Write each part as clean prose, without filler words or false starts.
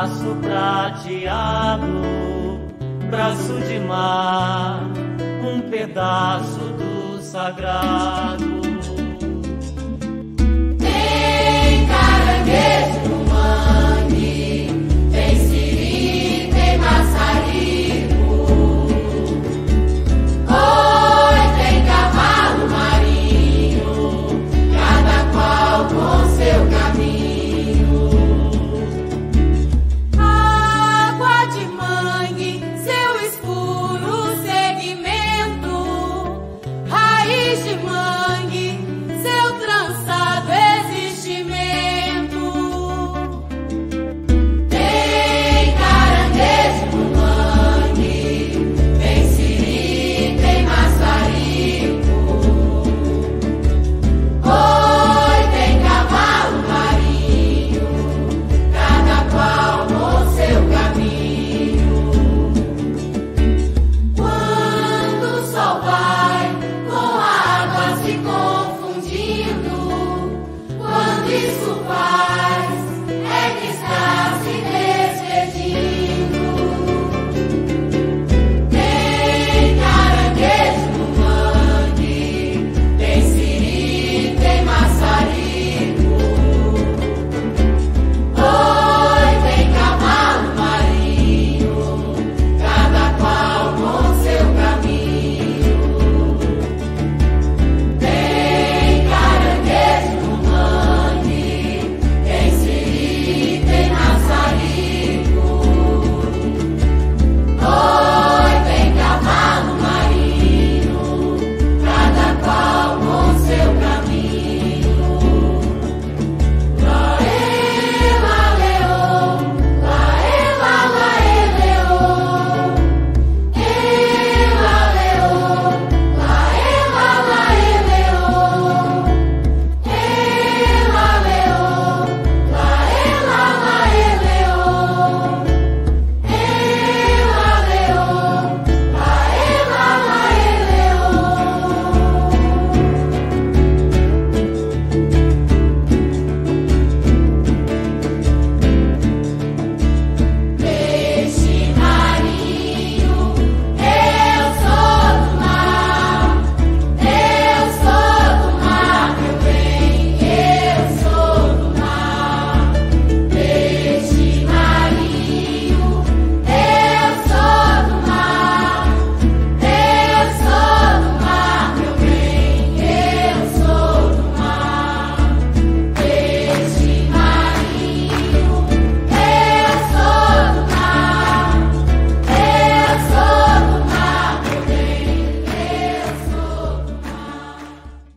laço prateado, braço de mar, um pedaço do sagrado. Tem caranguejo no mangue, tem siri, tem maçarico. Oi, tem cavalo marinho, cada qual com seu caminho. Água de mangue, seu escuro segmento, raiz de mangue, seu trançado existimento. Tem caranguejo no mangue, tem siri, tem maçarico. Oi, tem cavalo marinho, cada qual com seu caminho. Quando o sol vai com a água se confundindo, quando isso faz, é que está se despedindo. Tem caranguejo no mangue, tem siri, tem maçarico. Oi, tem cavalo marinho, cada qual com seu caminho. Tem caranguejo no mangue, tem siri, tem maçarico. Oi, tem cavalo marinho, cada qual com seu caminho. Laê, laleô, laê, lalaê, leô. Ê, laleô, laê, lalaê, leô. Ê, laleô, laê, lalaê, leô. Ê, laleô, laê, lalaê, leô. Peixe marinho, eu sou do mar. Eu sou do mar, meu bem, eu sou do mar. Peixe marinho, eu sou do mar. Eu sou do mar, meu bem, eu sou do mar. Peixe marinho, eu sou do mar. Eu sou do mar, meu bem, eu sou do mar.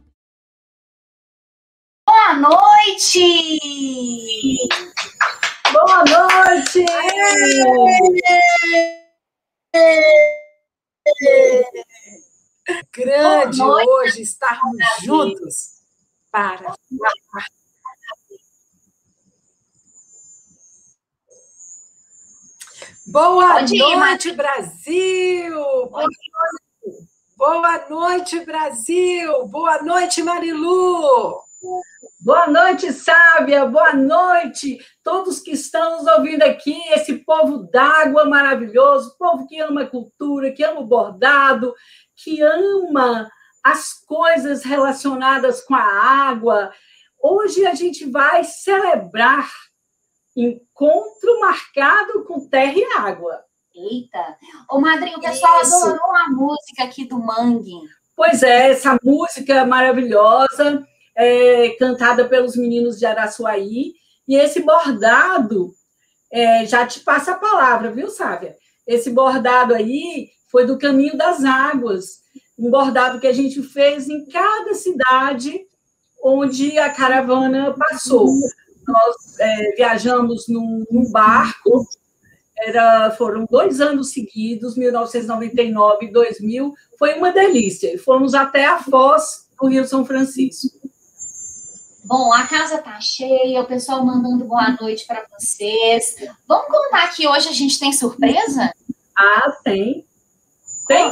Boa noite! Boa noite! Grande Boa noite. hoje estarmos juntos para Boa Pode ir, noite, Brasil! Boa noite, Brasil! Boa noite, Marilu! Boa noite, Sávia. Boa noite, todos que estão nos ouvindo aqui, esse povo d'água maravilhoso, povo que ama cultura, que ama o bordado, que ama as coisas relacionadas com a água. Hoje a gente vai celebrar encontro marcado com terra e água. Eita! Ô, madrinha, o pessoal adorou a música aqui do Mangue. Pois é, essa música maravilhosa, cantada pelos meninos de Araçuaí, e esse bordado, já te passa a palavra, viu, Sávia? Esse bordado aí foi do Caminho das Águas, um bordado que a gente fez em cada cidade onde a caravana passou. Nós viajamos num barco, foram 2 anos seguidos, 1999 e 2000, foi uma delícia. Fomos até a Foz do Rio São Francisco. Bom, a casa tá cheia, o pessoal mandando boa noite para vocês. Vamos contar que hoje a gente tem surpresa? Ah, tem. Tem?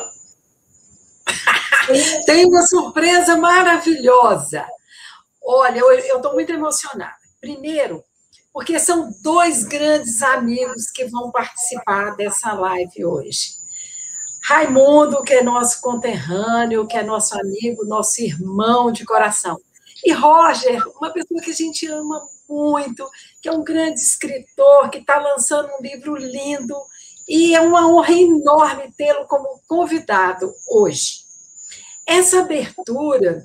Tem uma surpresa maravilhosa. Olha, eu estou muito emocionada. Primeiro, porque são dois grandes amigos que vão participar dessa live hoje. Raimundo, que é nosso conterrâneo, que é nosso amigo, nosso irmão de coração. E Roger, uma pessoa que a gente ama muito, que é um grande escritor, que está lançando um livro lindo, e é uma honra enorme tê-lo como convidado hoje. Essa abertura,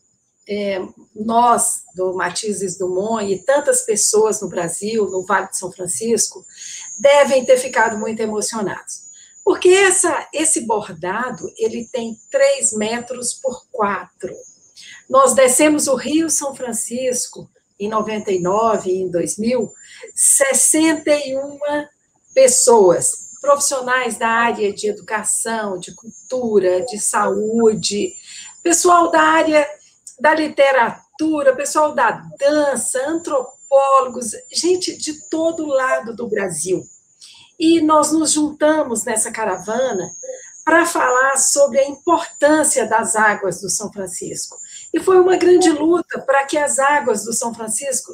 nós, do Matizes Dumont, e tantas pessoas no Brasil, no Vale de São Francisco, devem ter ficado muito emocionados. Porque esse bordado, ele tem 3 metros por 4. Nós descemos o Rio São Francisco, em 99 e em 2000, 61 pessoas, profissionais da área de educação, de cultura, de saúde, pessoal da área da literatura, pessoal da dança, antropólogos, gente de todo lado do Brasil. E nós nos juntamos nessa caravana para falar sobre a importância das águas do São Francisco. E foi uma grande luta para que as águas do São Francisco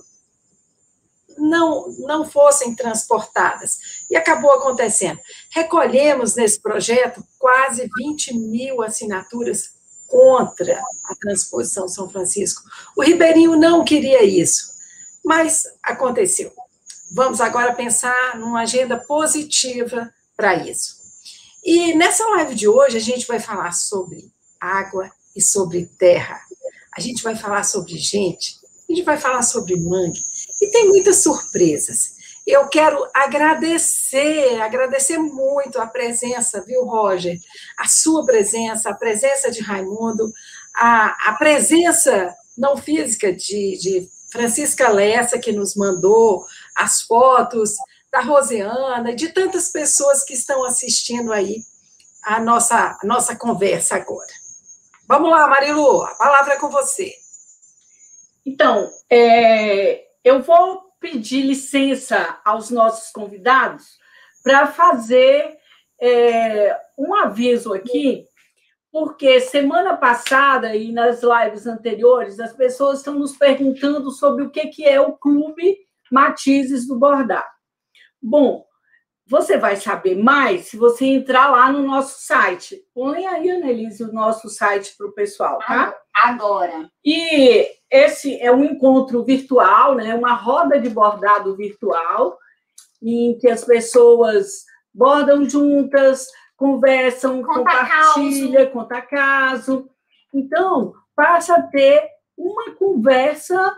não fossem transportadas. E acabou acontecendo. Recolhemos nesse projeto quase 20.000 assinaturas contra a transposição São Francisco. O Ribeirinho não queria isso, mas aconteceu. Vamos agora pensar numa agenda positiva para isso. E nessa live de hoje a gente vai falar sobre água e sobre terra. A gente vai falar sobre gente, a gente vai falar sobre mangue. E tem muitas surpresas. Eu quero agradecer muito a presença, viu, Roger? A sua presença, a presença de Raimundo, a presença não física de Francisca Lessa, que nos mandou as fotos, da Rosiana, de tantas pessoas que estão assistindo aí a nossa conversa agora. Vamos lá, Marilu, a palavra é com você. Então, eu vou pedir licença aos nossos convidados para fazer um aviso aqui, porque semana passada e nas lives anteriores, as pessoas estão nos perguntando sobre o que é o Clube Matizes do Bordado. Bom, você vai saber mais se você entrar lá no nosso site. Põe aí, Annelise, o nosso site para o pessoal, tá? Agora. E esse é um encontro virtual, né? Uma roda de bordado virtual, em que as pessoas bordam juntas, conversam, compartilham, conta caso. Então, passa a ter uma conversa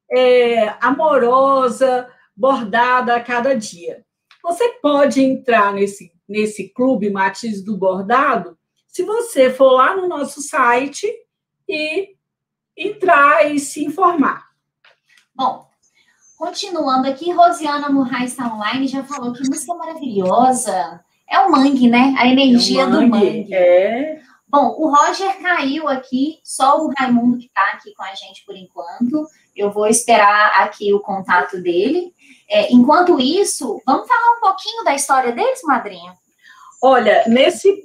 amorosa, bordada a cada dia. Você pode entrar nesse Clube Matizes do Bordado se você for lá no nosso site e entrar e se informar. Bom, continuando aqui, Rosiana Murray está online, já falou que música maravilhosa. É o mangue, né? A energia do mangue. Bom, o Roger caiu aqui, só o Raimundo que está aqui com a gente por enquanto. Eu vou esperar aqui o contato dele. Enquanto isso, vamos falar um pouquinho da história deles, madrinha? Olha, nesse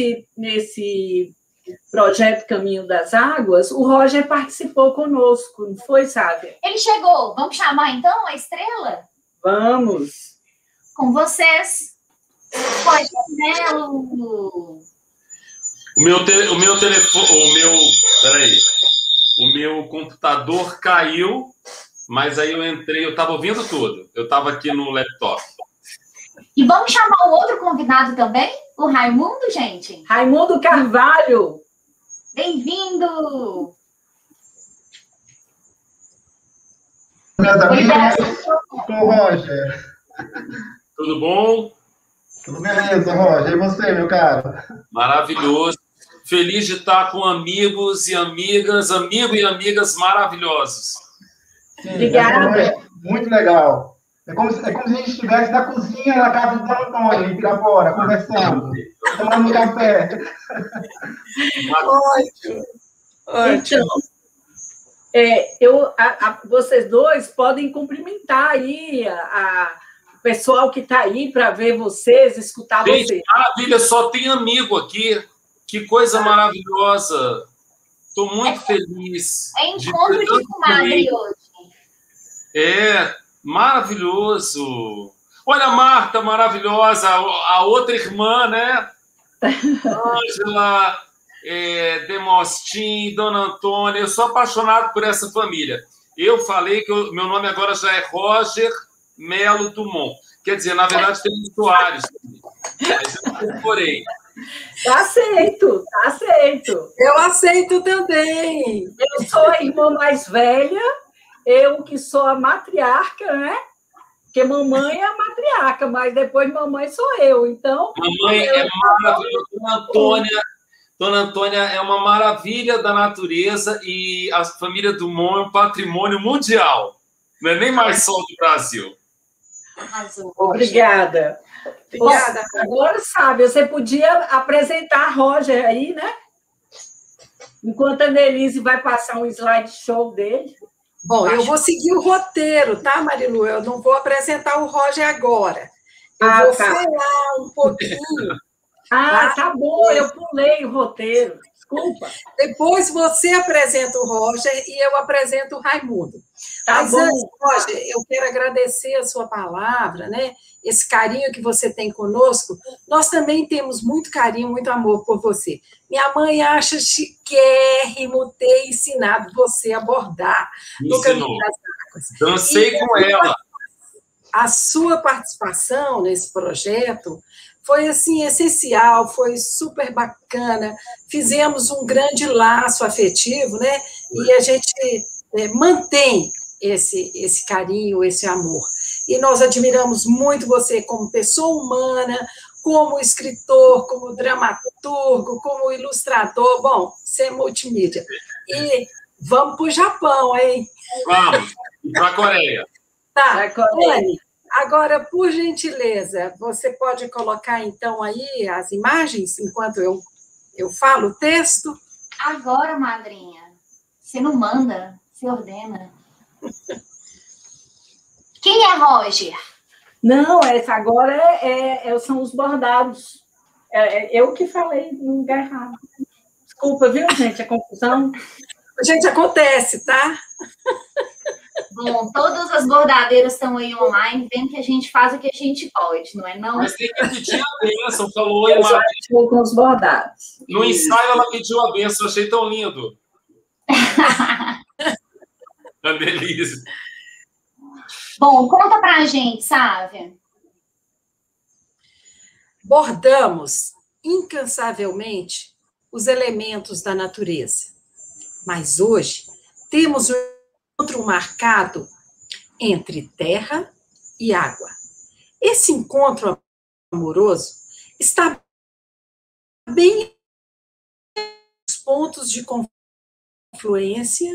projeto Caminho das Águas, o Roger participou conosco, não foi, Sávia? Ele chegou. Vamos chamar, então, a estrela? Vamos. Com vocês, Roger Melo. O meu computador caiu, mas aí eu entrei, eu estava ouvindo tudo. Eu estava aqui no laptop. E vamos chamar o outro convidado também? O Raimundo, gente? Raimundo Carvalho. Bem-vindo! Meus amigos, com o Roger. Tudo bom? Tudo beleza, Roger. E você, meu caro? Maravilhoso. Feliz de estar com amigos e amigas, amigo e amigas maravilhosos. Sim, obrigada. Muito legal. É como se a gente estivesse na cozinha da casa do Antônio, em Pirapora, conversando, tomando café. Ótimo. Então, vocês dois podem cumprimentar aí o pessoal que está aí para ver vocês, escutar Gente, vocês. Maravilha, só tem amigo aqui. Que coisa maravilhosa. Estou muito feliz. É encontro de comadre hoje. Maravilhoso. Olha a Marta, maravilhosa, a outra irmã, né? Ângela, Demostin, Dona Antônia. Eu sou apaixonado por essa família. Eu falei que meu nome agora já é Roger Melo Dumont. Quer dizer, na verdade, tem o Soares. Mas eu incorporei. Tá aceito, tá aceito. Eu aceito também. Eu sou a irmã mais velha, eu que sou a matriarca, né? Porque mamãe é a matriarca, mas depois mamãe sou eu. Então. Mamãe é maravilhosa. Dona Antônia é uma maravilha da natureza e a família Dumont é um patrimônio mundial. Não é nem mais só do Brasil. Obrigada. Obrigada. Agora, sabe, você podia apresentar a Roger aí, né? Enquanto a Annelise vai passar um slideshow dele. Bom, eu vou seguir o roteiro, tá, Marilu? Eu não vou apresentar o Roger agora. Eu vou falar um pouquinho. Tá bom, eu pulei o roteiro. Desculpa. Depois você apresenta o Roger e eu apresento o Raimundo. Tá Mas bom. antes, Roger, eu quero agradecer a sua palavra, né? Esse carinho que você tem conosco. Nós também temos muito carinho, muito amor por você. Minha mãe acha chiquérrimo ter ensinado você a bordar no Caminho das Águas. Dancei com ela. A sua participação nesse projeto foi, assim, essencial, foi super bacana. Fizemos um grande laço afetivo, né? E a gente mantém esse carinho, esse amor. E nós admiramos muito você como pessoa humana, como escritor, como dramaturgo, como ilustrador. Bom, você é multimídia. E vamos para o Japão, hein? Vamos, para a Coreia. Tá, Anne, agora, por gentileza, você pode colocar, então, aí as imagens, enquanto eu falo o texto? Agora, madrinha. Você não manda, você ordena. Quem é Roger? Não, essa agora são os bordados. Eu que falei no lugar errado. Desculpa, viu, gente, a confusão. Gente, acontece, tá? Bom, todas as bordadeiras estão aí online, vendo que a gente faz o que a gente pode, não é não? Mas tem que pedir a bênção, falou oi, Maria. Com os bordados. No ensaio ela pediu a bênção, achei tão lindo. Annelise. Bom, conta pra gente, Sávia. Bordamos incansavelmente os elementos da natureza. Mas hoje temos um encontro marcado entre terra e água. Esse encontro amoroso está bem nos pontos de confluência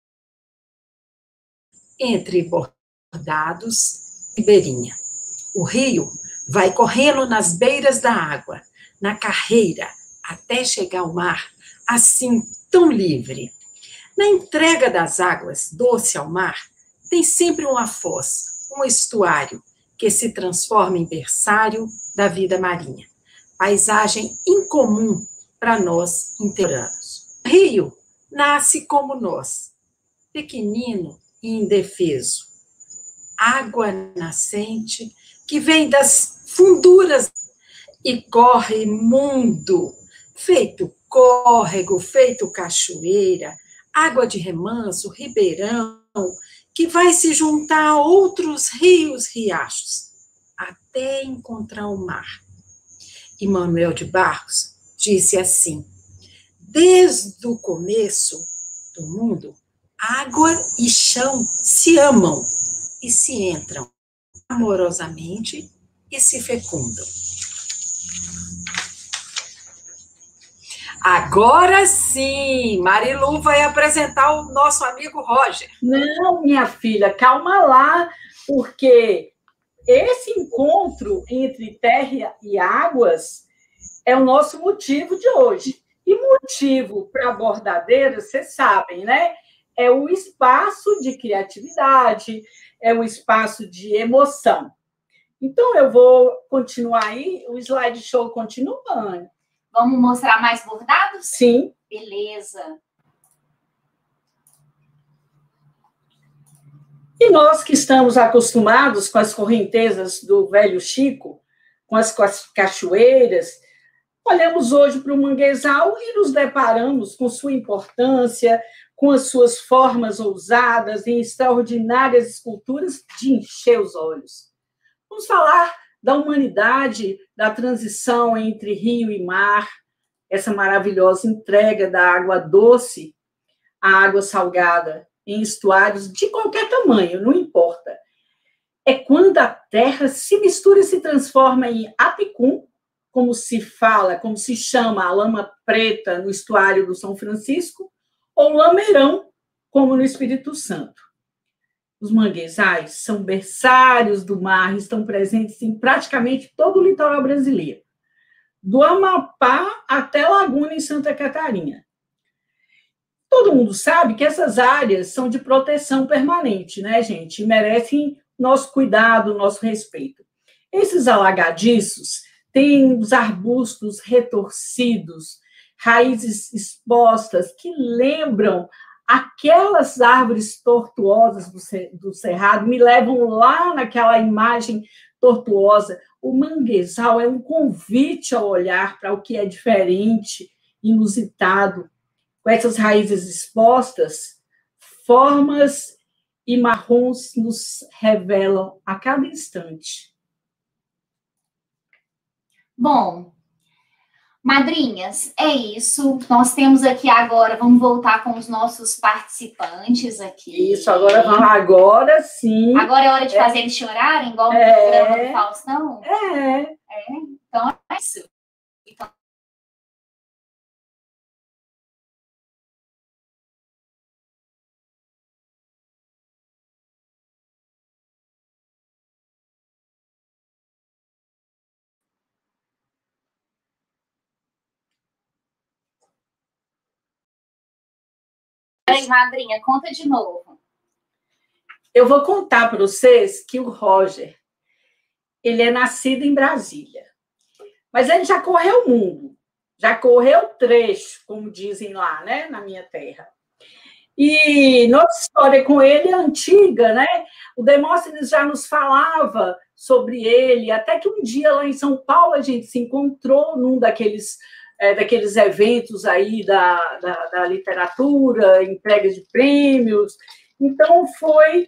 entre bordados e beirinha. O rio vai correndo nas beiras da água, na carreira, até chegar ao mar, assim, tão livre. Na entrega das águas doce ao mar, tem sempre uma foz, um estuário, que se transforma em berçário da vida marinha. Paisagem incomum para nós interianos. O rio nasce como nós, pequenino e indefeso. Água nascente que vem das funduras e corre mundo, feito córrego, feito cachoeira, água de remanso, ribeirão, que vai se juntar a outros rios, riachos, até encontrar o mar. E Manuel de Barros disse assim: desde o começo do mundo, água e chão se amam e se entram amorosamente e se fecundam. Agora sim, Marilu vai apresentar o nosso amigo Roger. Não, minha filha, calma lá, porque esse encontro entre terra e águas é o nosso motivo de hoje. E motivo para bordadeira, vocês sabem, né? É o espaço de criatividade, é o espaço de emoção. Então, eu vou continuar aí, o slideshow continua. Vamos mostrar mais bordados? Sim. Beleza. E nós que estamos acostumados com as correntezas do Velho Chico, com as cachoeiras, olhamos hoje para o manguezal e nos deparamos com sua importância, com as suas formas ousadas e extraordinárias esculturas de encher os olhos. Vamos falar da humanidade, da transição entre rio e mar, essa maravilhosa entrega da água doce à água salgada, em estuários de qualquer tamanho, não importa. É quando a terra se mistura e se transforma em apicum, como se fala, como se chama a lama preta no estuário do São Francisco, ou lameirão, como no Espírito Santo. Os manguezais são berçários do mar, estão presentes em praticamente todo o litoral brasileiro, do Amapá até Laguna, em Santa Catarina. Todo mundo sabe que essas áreas são de proteção permanente, né, gente? E merecem nosso cuidado, nosso respeito. Esses alagadiços têm os arbustos retorcidos, raízes expostas, que lembram aquelas árvores tortuosas do cerrado, me levam lá naquela imagem tortuosa. O manguezal é um convite ao olhar para o que é diferente, inusitado. Com essas raízes expostas, formas e marrons nos revelam a cada instante. Bom, madrinhas, é isso. Nós temos aqui agora, vamos voltar com os nossos participantes aqui. Isso, agora sim. Agora é hora de fazer eles chorarem, igual no programa do Faustão? Então é isso. Então, madrinha, conta de novo. Eu vou contar para vocês que o Roger, ele é nascido em Brasília, mas ele já correu o mundo, já correu trecho, como dizem lá, né, na minha terra. E nossa história com ele é antiga, né? O Demóstenes já nos falava sobre ele, até que um dia lá em São Paulo a gente se encontrou num daqueles eventos aí da literatura, entregas de prêmios. Então, foi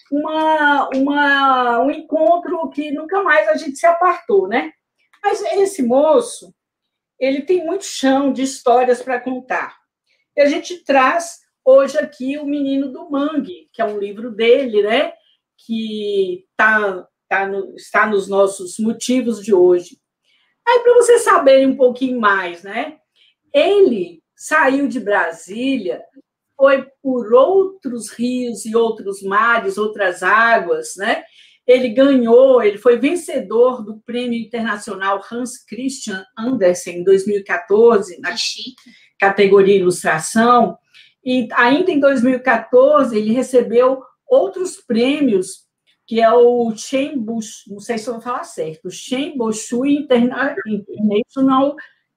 um encontro que nunca mais a gente se apartou, né? Mas esse moço, ele tem muito chão de histórias para contar. E a gente traz hoje aqui o Menino do Mangue, que é um livro dele, né? Que está nos nossos motivos de hoje. Aí, para vocês saberem um pouquinho mais, né? Ele saiu de Brasília, foi por outros rios e outros mares, outras águas, né? Ele foi vencedor do Prêmio Internacional Hans Christian Andersen, em 2014, na categoria Ilustração. E ainda em 2014, ele recebeu outros prêmios, que é o Shenboshui, não sei se eu vou falar certo, o Shenboshui International,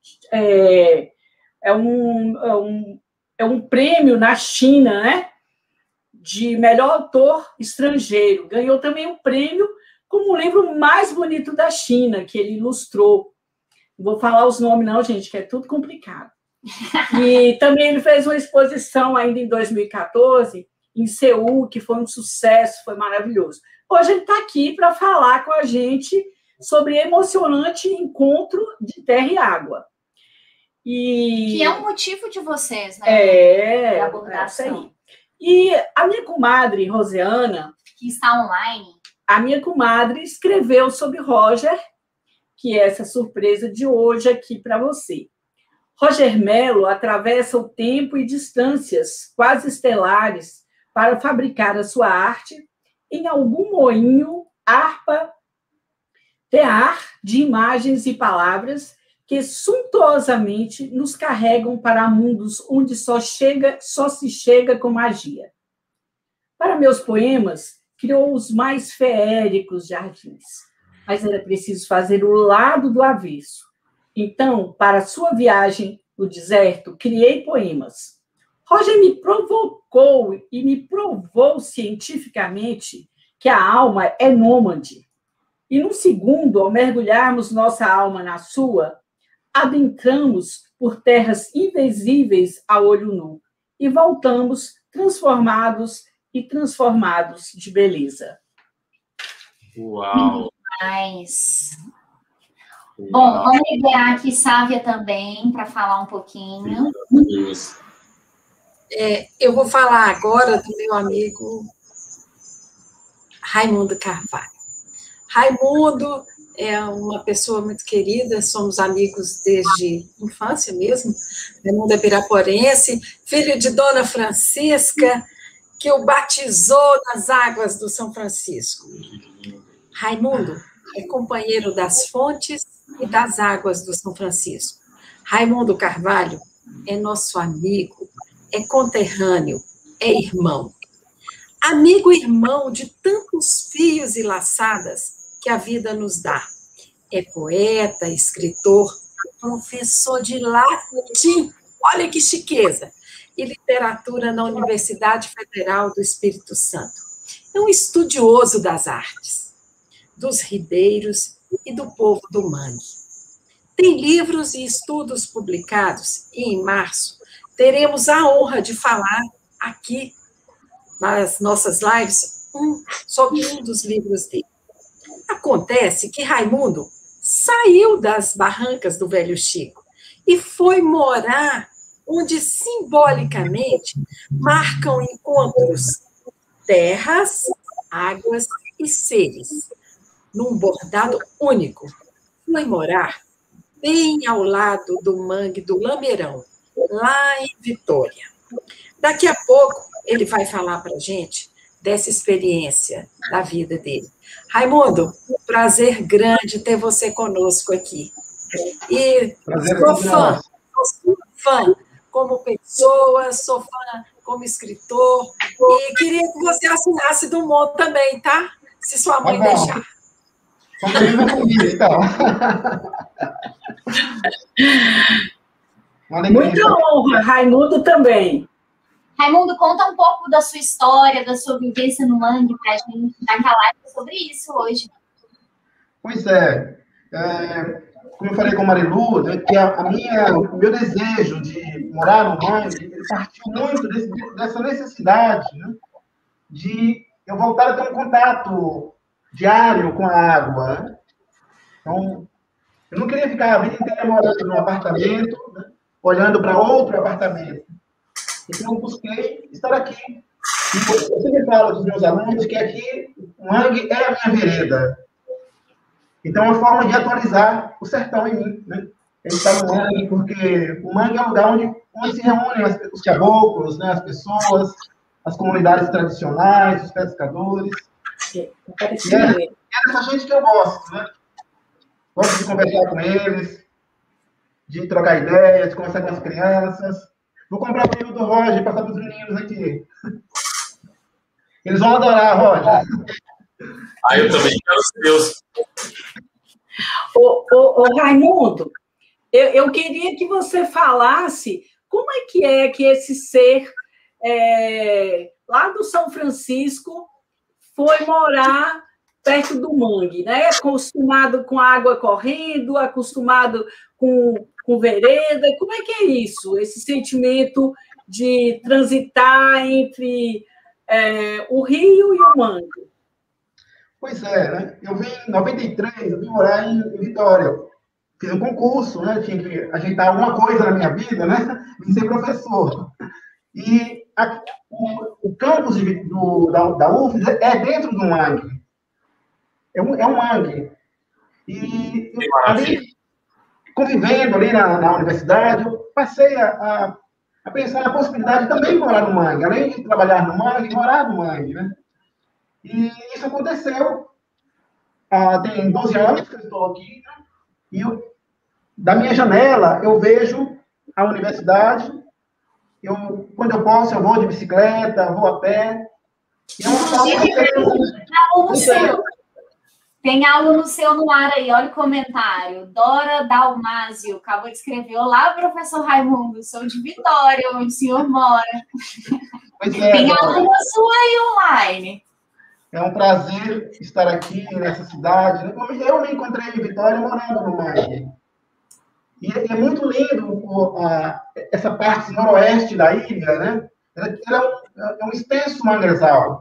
é um prêmio na China, né, de melhor autor estrangeiro. Ganhou também um prêmio como o livro mais bonito da China, que ele ilustrou. Não vou falar os nomes não, gente, que é tudo complicado. E também ele fez uma exposição ainda em 2014, em Seul, que foi um sucesso, foi maravilhoso. Hoje ele está aqui para falar com a gente sobre emocionante encontro de terra e água. Que é um motivo de vocês, né? É isso aí. E a minha comadre, Rosiana, que está online, a minha comadre escreveu sobre Roger, que é essa surpresa de hoje aqui para você. Roger Melo atravessa o tempo e distâncias quase estelares para fabricar a sua arte em algum moinho, harpa, tear de imagens e palavras que suntuosamente nos carregam para mundos onde só se chega com magia. Para meus poemas, criou os mais feéricos jardins, mas era preciso fazer o lado do avesso. Então, para sua viagem no deserto, criei poemas. Roger me provocou e me provou cientificamente que a alma é nômade. E no segundo, ao mergulharmos nossa alma na sua, adentramos por terras invisíveis a olho nu e voltamos transformados e transformados de beleza. Uau! Mas... Bom, vamos liberar aqui Sávia também para falar um pouquinho. Eu vou falar agora do meu amigo Raimundo Carvalho. Raimundo é uma pessoa muito querida, somos amigos desde a infância mesmo. Raimundo é piraporense, filho de Dona Francisca, que o batizou nas águas do São Francisco. Raimundo é companheiro das fontes e das águas do São Francisco. Raimundo Carvalho é nosso amigo, é conterrâneo, é irmão. Amigo e irmão de tantos fios e laçadas que a vida nos dá. É poeta, escritor, professor de latim, olha que chiqueza, e literatura na Universidade Federal do Espírito Santo. É um estudioso das artes, dos ribeiros e do povo do mangue. Tem livros e estudos publicados e, em março, teremos a honra de falar aqui, nas nossas lives, sobre um dos livros dele. Acontece que Raimundo saiu das barrancas do Velho Chico e foi morar onde, simbolicamente, marcam encontros terras, águas e seres, num bordado único. Foi morar bem ao lado do mangue do Lameirão, lá em Vitória. Daqui a pouco, ele vai falar para a gente dessa experiência da vida dele. Raimundo, prazer grande ter você conosco aqui. E sou fã como pessoa, sou fã como escritor, e queria que você assinasse do Dumont também, tá? Se sua mãe deixar. Então. Muita honra, Raimundo também. Raimundo, conta um pouco da sua história, da sua vivência no mangue para a gente, já que a live é sobre isso hoje. Pois é. Como eu falei com a Marilu, né, que o meu desejo de morar no mangue partiu muito dessa necessidade, né, de eu voltar a ter um contato diário com a água. Né? Então, eu não queria ficar a vida inteira morando num apartamento, né, olhando para outro apartamento. Então, eu busquei estar aqui. E eu sempre falo para os meus alunos que aqui o mangue é a minha vereda. Então, é uma forma de atualizar o sertão em mim. Né? Ele está no mangue porque o mangue é um lugar onde se reúnem os caboclos, né, as pessoas, as comunidades tradicionais, os pescadores. E é dessa gente que eu gosto. Né? Gosto de conversar com eles, de trocar ideias, de conversar com as crianças. Vou comprar o livro do Roger e passar para os meninos aqui. Eles vão adorar, Roger. Eu também quero os meus. Ô, Raimundo, eu queria que você falasse como é que esse ser lá do São Francisco foi morar perto do mangue, né? Acostumado com água correndo, acostumado com vereda. Como é que é isso? Esse sentimento de transitar entre o rio e o mangue? Pois é, né? Eu vim em 93, eu vim morar em Vitória. Fiz um concurso, né? Tinha que ajeitar alguma coisa na minha vida, né? Vim ser professor. E o campus da UFES é dentro do mangue. É um mangue. E ali, convivendo ali na universidade, eu passei a pensar na possibilidade de também morar no mangue. Além de trabalhar no mangue, morar no mangue, né? E isso aconteceu. Tem 12 anos que eu estou aqui, né? E da minha janela eu vejo a universidade. Quando eu posso, eu vou de bicicleta, vou a pé. E é uma forma Tem aluno seu no ar aí, olha o comentário. Dora Dalmásio acabou de escrever: olá, professor Raimundo, sou de Vitória, onde o senhor mora. Tem aluno sua aí online. É um prazer estar aqui nessa cidade. Eu me encontrei em Vitória morando no Mangue. E é muito lindo essa parte noroeste da ilha, né? Ela é um extenso manguezal.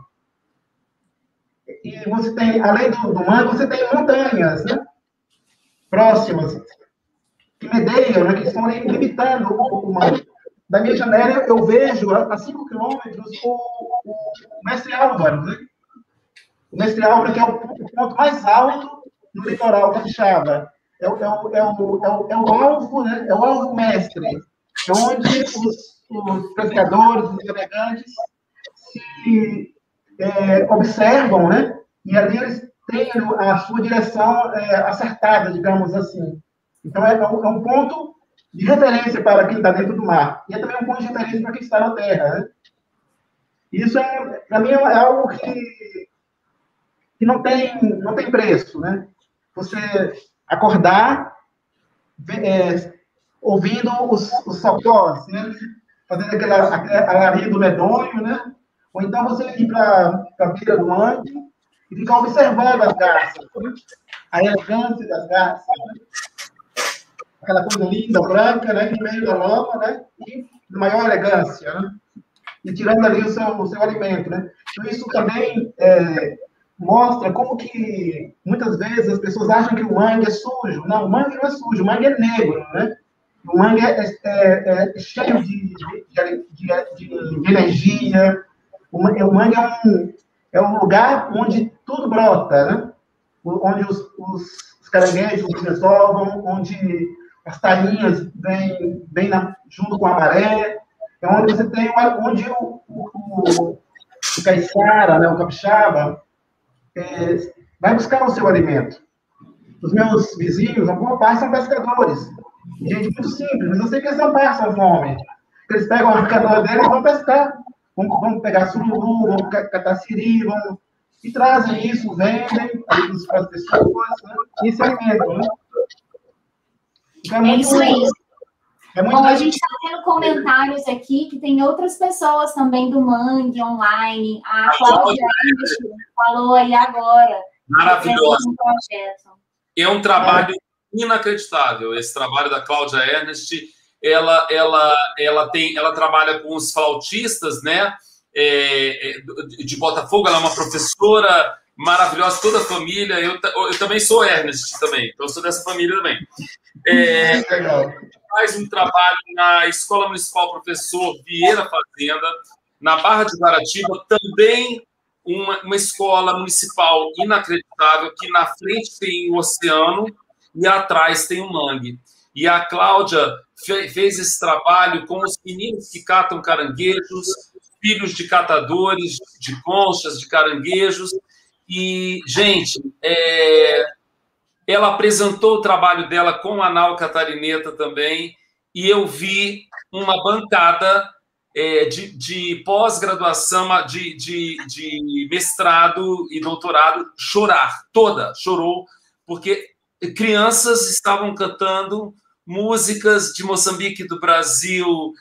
E você tem, além do mangue, você tem montanhas, né? Próximas, que medeiam, né? Que estão limitando o mangue. Da minha janela, eu vejo, a 5 quilômetros, o Mestre Álvaro, né? O Mestre Álvaro, que é o ponto mais alto no litoral capixaba. É o alvo, né? É o alvo mestre. É onde os pescadores, os navegantes se observam, né? E ali eles têm a sua direção acertada, digamos assim. Então, é um ponto de referência para quem está dentro do mar. E é também um ponto de referência para quem está na terra, né? Isso, para mim, é algo que não tem preço, né? Você acordar ouvindo os socós, né? Fazendo aquele alarido medonho, né? Ou então você ir para a beira do mangue e ficar observando as garças, né? A elegância das garças, né? Aquela coisa linda, branca, né? No meio da lama, né? E de maior elegância, né? E tirando ali o seu alimento, né? Então, isso também mostra como que, muitas vezes, as pessoas acham que o mangue é sujo. Não, o mangue não é sujo, o mangue é negro, né? O mangue é cheio de energia. O mangue é um lugar onde tudo brota, né? Onde os caranguejos se resolvam, onde as tainhas vêm junto com a maré. É onde você tem, onde o caiçara, né, o capixaba, vai buscar o seu alimento. Os meus vizinhos, a boa parte são pescadores. Gente muito simples, mas eu sei que eles não passam fome. Eles pegam a canoa deles e vão pescar. Vão pegar sururu, vão catar siri, e trazem isso, vendem para as pessoas, né? E se alimentam, né? Então, é isso aí. Bom, a gente está tendo comentários aqui que tem outras pessoas também do Mangue online. A Cláudia falou aí agora. Maravilhoso. É um trabalho inacreditável. Esse trabalho da Cláudia Ernest. Ela trabalha com os flautistas, né? De Botafogo. Ela é uma professora maravilhosa, toda a família. Eu também sou Ernest também, então eu sou dessa família também. Faz um trabalho na Escola Municipal Professor Vieira Fazenda, na Barra de Guaratiba, também uma escola municipal inacreditável, que na frente tem o oceano e atrás tem o mangue. E a Cláudia fez esse trabalho com os meninos que catam caranguejos, filhos de catadores de conchas, de caranguejos. E, gente, ela apresentou o trabalho dela com a Nau Catarineta também, e eu vi uma bancada de pós-graduação, de mestrado e doutorado chorar, chorou, porque crianças estavam cantando músicas de Moçambique, do Brasil.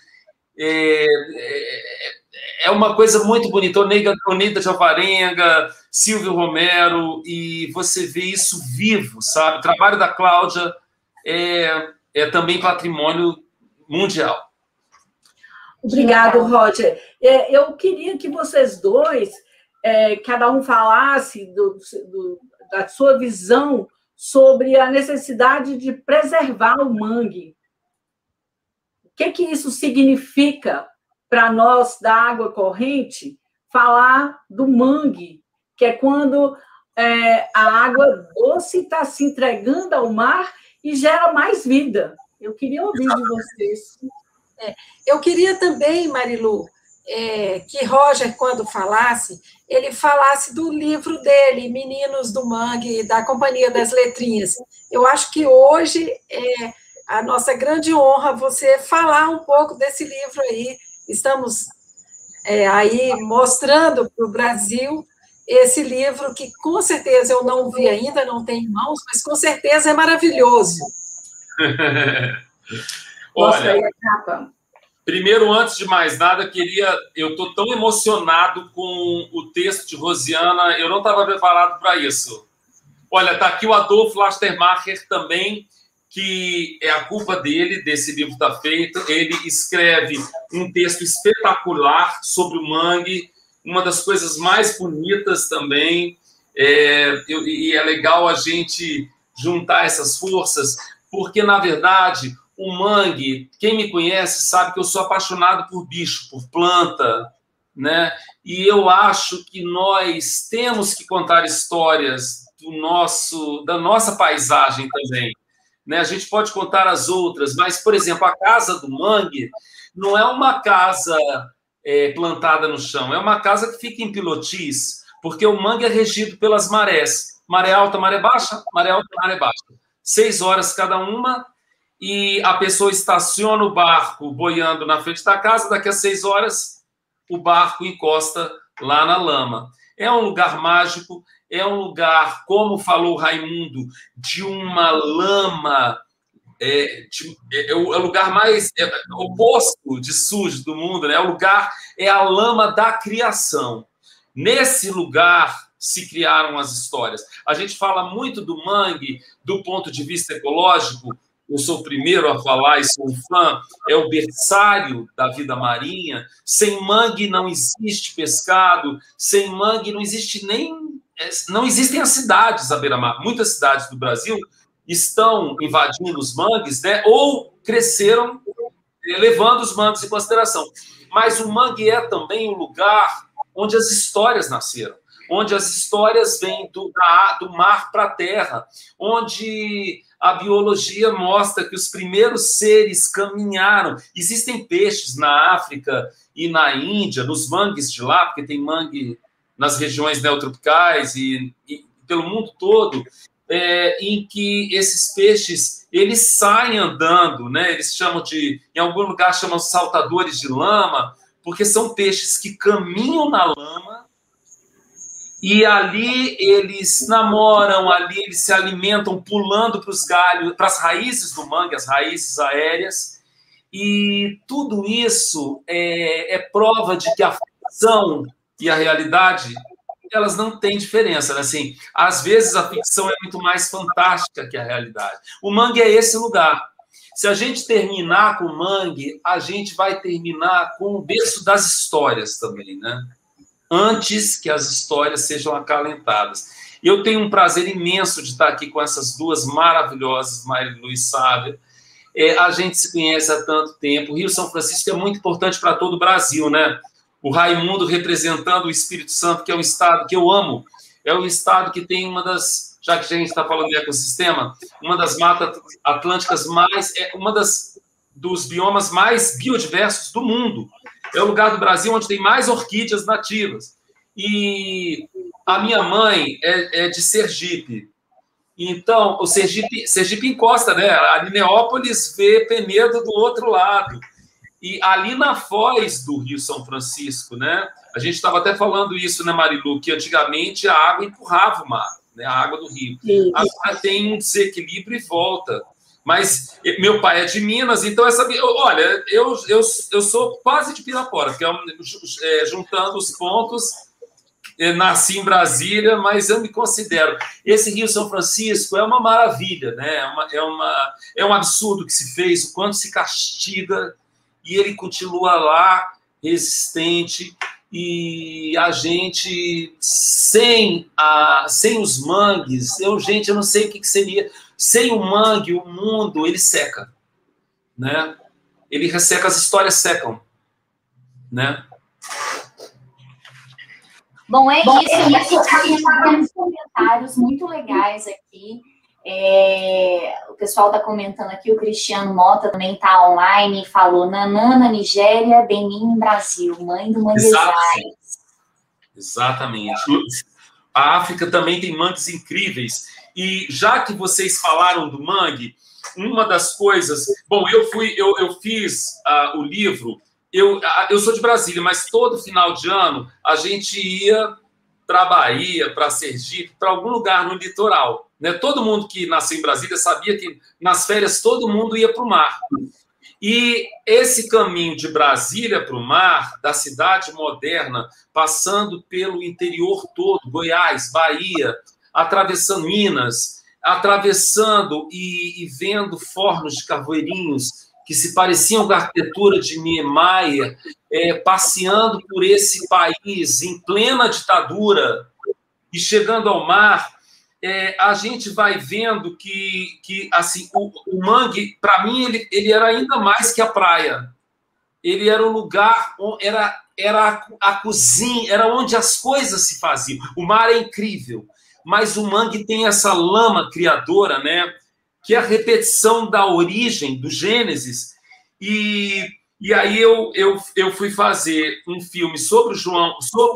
É uma coisa muito bonita. Oneida de Alvarenga, Silvio Romero, e você vê isso vivo, sabe? O trabalho da Cláudia é também patrimônio mundial. Obrigado, Roger. Eu queria que vocês dois, cada um falasse da sua visão sobre a necessidade de preservar o mangue. O que isso significa para nós da água corrente, falar do mangue, que é quando a água doce está se entregando ao mar e gera mais vida. Eu queria ouvir de vocês. Eu queria também, Marilu, que Roger, quando falasse, ele falasse do livro dele, Meninos do Mangue, da Companhia das Letrinhas. Eu acho que hoje é a nossa grande honra você falar um pouco desse livro aí. Estamos aí mostrando para o Brasil esse livro que com certeza eu não vi ainda, não tenho em mãos, mas com certeza é maravilhoso. Olha, primeiro, antes de mais nada, eu estou tão emocionado com o texto de Rosiana, eu não estava preparado para isso. Olha, está aqui o Adolfo Lastermacher também, que é a culpa dele, desse livro está feito. Ele escreve um texto espetacular sobre o mangue, uma das coisas mais bonitas também, e é legal a gente juntar essas forças, porque, na verdade, o mangue, quem me conhece sabe que eu sou apaixonado por bicho, por planta, né? E eu acho que nós temos que contar histórias da nossa paisagem também, né? A gente pode contar as outras, mas, por exemplo, a casa do mangue não é uma casa plantada no chão, é uma casa que fica em pilotis, porque o mangue é regido pelas marés, maré alta, maré baixa, maré alta, maré baixa, 6 horas cada uma, e a pessoa estaciona o barco boiando na frente da casa, daqui a 6 horas o barco encosta lá na lama. É um lugar mágico, é um lugar, como falou Raimundo, de uma lama, é o lugar mais oposto de sujo do mundo, né? É a lama da criação. Nesse lugar se criaram as histórias. A gente fala muito do mangue do ponto de vista ecológico. Eu sou o primeiro a falar e sou um fã, é o berçário da vida marinha. Sem mangue não existe pescado, sem mangue não existem as cidades à beira-mar. Muitas cidades do Brasil estão invadindo os mangues, né? Ou cresceram levando os mangues em consideração. Mas o mangue é também o lugar onde as histórias nasceram, onde as histórias vêm do mar para a terra, onde a biologia mostra que os primeiros seres caminharam. Existem peixes na África e na Índia, nos mangues de lá, porque tem mangue nas regiões neotropicais e pelo mundo todo, em que esses peixes eles saem andando, né? Eles chamam em algum lugar chamam saltadores de lama, porque são peixes que caminham na lama e ali eles namoram, ali eles se alimentam pulando para os galhos, para as raízes do mangue, as raízes aéreas, e tudo isso é prova de que a ficção e a realidade elas não têm diferença, né? Assim, às vezes a ficção é muito mais fantástica que a realidade. O mangue é esse lugar. Se a gente terminar com o mangue, a gente vai terminar com o berço das histórias também, né? Antes que as histórias sejam acalentadas. Eu tenho um prazer imenso de estar aqui com essas duas maravilhosas, Marilu e Sávia. A gente se conhece há tanto tempo. O Rio São Francisco é muito importante para todo o Brasil, né? O Raimundo representando o Espírito Santo, que é um estado que eu amo. É um estado que tem uma das... Já que a gente está falando de ecossistema, uma das matas atlânticas dos biomas mais biodiversos do mundo. É o lugar do Brasil onde tem mais orquídeas nativas. E a minha mãe é de Sergipe. Então, o Sergipe encosta, né? A Nineópolis vê Penedo do outro lado. E ali na foz do Rio São Francisco, né? A gente estava até falando isso, né, Marilu? Que antigamente a água empurrava o mar, né? A água do rio. Agora tem um desequilíbrio e volta. Mas meu pai é de Minas, então olha, eu sou quase de Pirapora, porque juntando os pontos, nasci em Brasília, mas eu me considero. Esse Rio São Francisco é uma maravilha, né? É um absurdo que se fez, o quanto se castiga, e ele continua lá, resistente, e a gente, sem os mangues, eu não sei o que seria. Sem o mangue, o mundo, ele seca, né? Ele resseca, as histórias secam, né? Bom, é isso. Temos comentários muito legais aqui. O pessoal está comentando aqui, o Cristiano Mota também está online, falou Nanana, Nigéria, Benin, Brasil, mãe do manguezais. Exatamente. A África também tem mangues incríveis. E já que vocês falaram do mangue, uma das coisas... Bom, eu fiz o livro, eu sou de Brasília, mas todo final de ano a gente ia para a Bahia, para Sergipe, para algum lugar no litoral. Né? Todo mundo que nasceu em Brasília sabia que nas férias todo mundo ia para o mar. E esse caminho de Brasília para o mar, da cidade moderna, passando pelo interior todo, Goiás, Bahia, atravessando Minas, atravessando e vendo fornos de carvoeirinhos que se pareciam com a arquitetura de Niemeyer, passeando por esse país em plena ditadura e chegando ao mar, a gente vai vendo que assim, o mangue, para mim, ele era ainda mais que a praia. Ele era o lugar, era a cozinha, era onde as coisas se faziam. O mar é incrível, mas o mangue tem essa lama criadora, né? Que é a repetição da origem, do Gênesis. E aí eu fui fazer um filme sobre o João,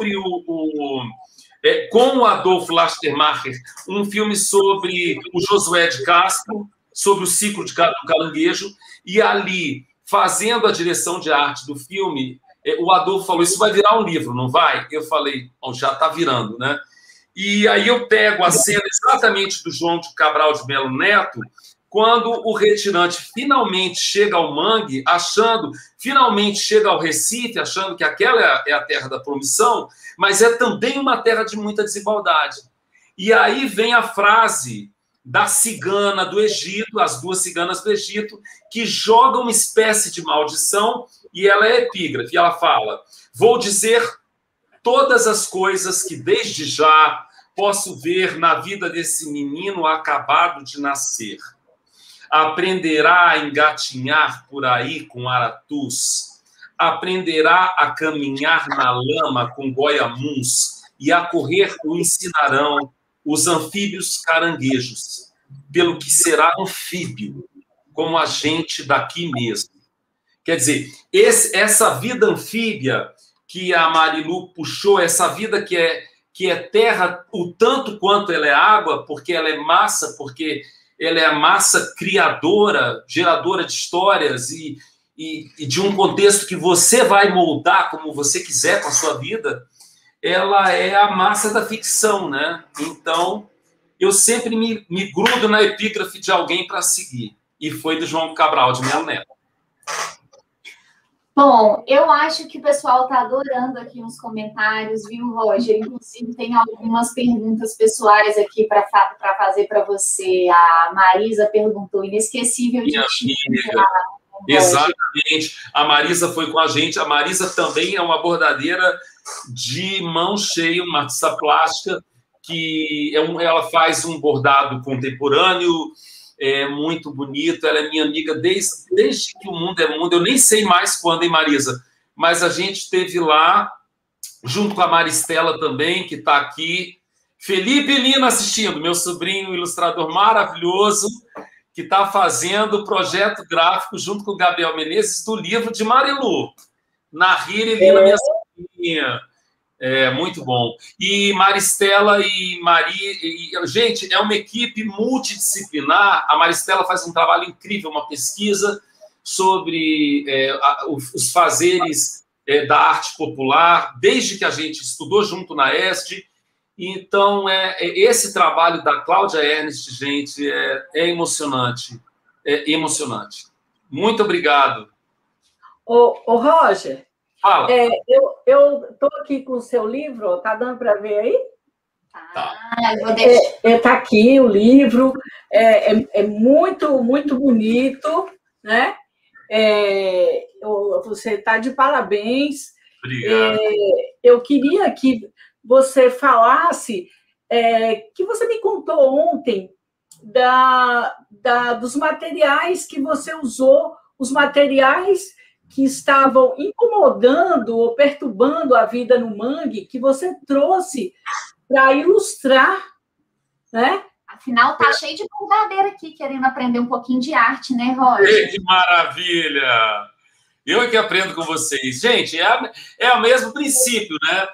com o Adolfo Lastermacher, um filme sobre o Josué de Castro, sobre o ciclo do caranguejo, e ali, fazendo a direção de arte do filme, o Adolfo falou, isso vai virar um livro, não vai? Eu falei, já está virando, né? E aí eu pego a cena exatamente do João de Cabral de Melo Neto, quando o retirante finalmente chega ao mangue, finalmente chega ao Recife, achando que aquela é a terra da promissão, mas é também uma terra de muita desigualdade. E aí vem a frase da cigana do Egito, as duas ciganas do Egito, que jogam uma espécie de maldição, e ela é epígrafe, e ela fala, vou dizer todas as coisas que desde já posso ver na vida desse menino acabado de nascer. Aprenderá a engatinhar por aí com aratus, aprenderá a caminhar na lama com goiamuns e a correr o ensinarão os anfíbios caranguejos, pelo que será anfíbio, como a gente daqui mesmo. Quer dizer, essa vida anfíbia que a Marilu puxou, essa vida que é terra o tanto quanto ela é água, porque ela é massa, porque ela é a massa criadora, geradora de histórias e de um contexto que você vai moldar como você quiser com a sua vida, ela é a massa da ficção, né? Então, eu sempre me grudo na epígrafe de alguém para seguir. E foi do João Cabral de Melo Neto. Bom, eu acho que o pessoal está adorando aqui nos comentários, viu, Roger? Inclusive, tem algumas perguntas pessoais aqui para fazer para você. A Marisa perguntou, inesquecível de ti. Exatamente. A Marisa foi com a gente. A Marisa também é uma bordadeira de mão cheia, uma artista plástica, que ela faz um bordado contemporâneo, muito bonito. Ela é minha amiga desde que o mundo é mundo. Eu nem sei mais quando, hein, Marisa? Mas a gente esteve lá, junto com a Maristela também, que está aqui. Felipe Lina assistindo, meu sobrinho ilustrador maravilhoso, que está fazendo o projeto gráfico junto com o Gabriel Menezes do livro de Marilu. Nahir e Lina, minha sobrinha. Muito bom. E Maristela e gente, é uma equipe multidisciplinar. A Maristela faz um trabalho incrível, uma pesquisa sobre os fazeres da arte popular, desde que a gente estudou junto na ESD. Então, esse trabalho da Cláudia Ernest, gente, é emocionante. É emocionante. Muito obrigado. Ô Roger, fala. Eu estou aqui com o seu livro, tá dando para ver aí? Tá. Tá aqui o livro, é muito, muito bonito, né? Você está de parabéns. Obrigado. Eu queria que você falasse, que você me contou ontem dos materiais que você usou, os materiais que estavam incomodando ou perturbando a vida no mangue, que você trouxe para ilustrar, né? Afinal, tá cheio de bordadeira aqui, querendo aprender um pouquinho de arte, né, Roger? Que maravilha! Eu que aprendo com vocês. Gente, é o mesmo princípio, né?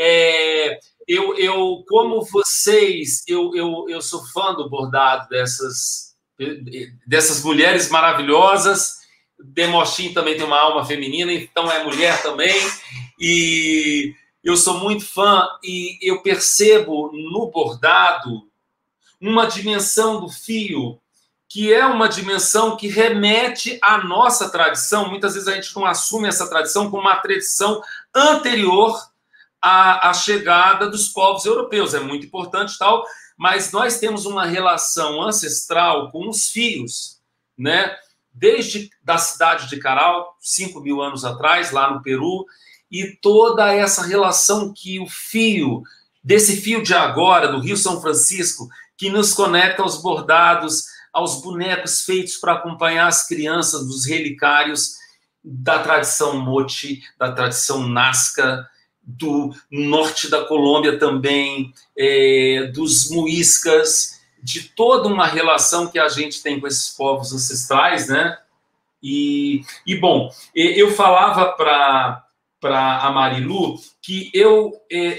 Como vocês, eu sou fã do bordado dessas mulheres maravilhosas. Demostin também tem uma alma feminina, então é mulher também. E eu sou muito fã e eu percebo no bordado uma dimensão do fio que é uma dimensão que remete à nossa tradição. Muitas vezes a gente não assume essa tradição como uma tradição anterior à chegada dos povos europeus. É muito importante tal, mas nós temos uma relação ancestral com os fios, né? Desde da cidade de Caral, 5.000 anos atrás, lá no Peru, e toda essa relação que o fio, desse fio de agora, do Rio São Francisco, que nos conecta aos bordados, aos bonecos feitos para acompanhar as crianças dos relicários da tradição Moche, da tradição Nazca, do norte da Colômbia também, dos muiscas, de toda uma relação que a gente tem com esses povos ancestrais, né? E bom, eu falava para a Marilu que eu,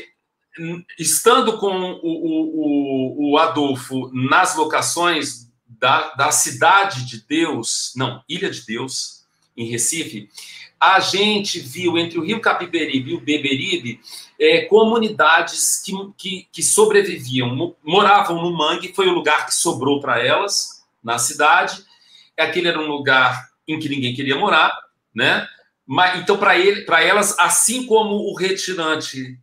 estando com o Adolfo nas locações da Cidade de Deus, não, Ilha de Deus, em Recife, a gente viu entre o Rio Capiberibe e o Beberibe comunidades que sobreviviam, moravam no mangue, foi o lugar que sobrou para elas, na cidade. Aquele era um lugar em que ninguém queria morar, né? Mas, então, para elas, assim como o retirante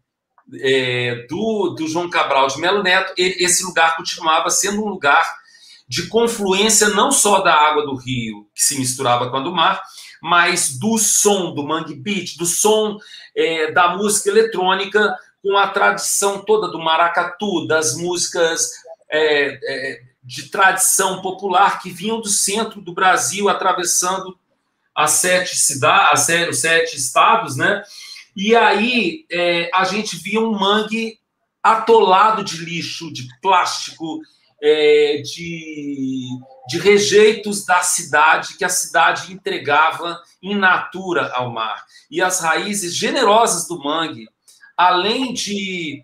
do João Cabral de Melo Neto, esse lugar continuava sendo um lugar de confluência não só da água do rio, que se misturava com a do mar, mas do som do Mangue Beat, do som da música eletrônica, com a tradição toda do maracatu, das músicas de tradição popular que vinham do centro do Brasil, atravessando os 7 estados, né? E aí a gente via um mangue atolado de lixo, de plástico, de rejeitos da cidade, que a cidade entregava in natura ao mar. E as raízes generosas do mangue, além de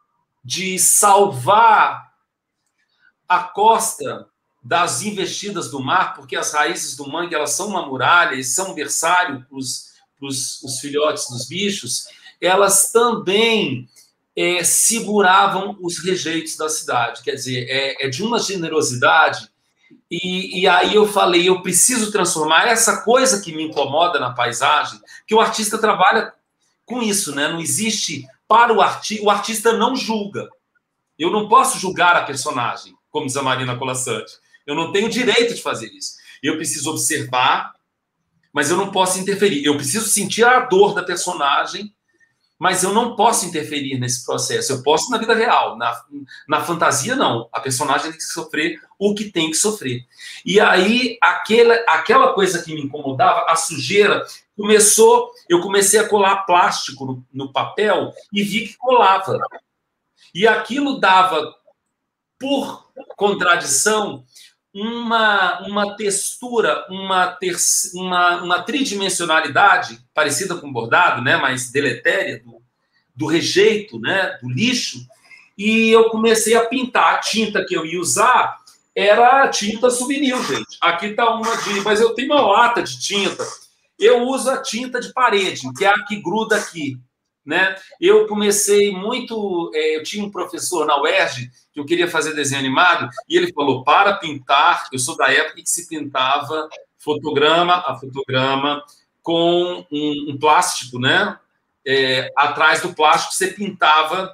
salvar a costa das investidas do mar, porque as raízes do mangue, elas são uma muralha e são um berçário para os filhotes dos bichos, elas também seguravam os rejeitos da cidade. Quer dizer, é de uma generosidade. E aí eu falei, eu preciso transformar essa coisa que me incomoda na paisagem, que o artista trabalha com isso, né? Não existe para o artista não julga. Eu não posso julgar a personagem, como diz a Marina Colasanti. Eu não tenho direito de fazer isso. Eu preciso observar, mas eu não posso interferir. Eu preciso sentir a dor da personagem, mas eu não posso interferir nesse processo. Eu posso na vida real. Na fantasia, não. A personagem tem que sofrer o que tem que sofrer. E aí, aquela coisa que me incomodava, a sujeira, eu comecei a colar plástico no papel e vi que colava. E aquilo dava, por contradição, uma textura, uma tridimensionalidade parecida com bordado, né, mais deletéria, do rejeito, né, do lixo, e eu comecei a pintar. A tinta que eu ia usar era tinta souvenir, gente. Aqui está mas eu tenho uma lata de tinta. Eu uso a tinta de parede, que é a que gruda aqui, né? Eu comecei muito... eu tinha um professor na UERJ que eu queria fazer desenho animado, e ele falou, para pintar, eu sou da época que se pintava fotograma a fotograma com um plástico, né? Atrás do plástico você pintava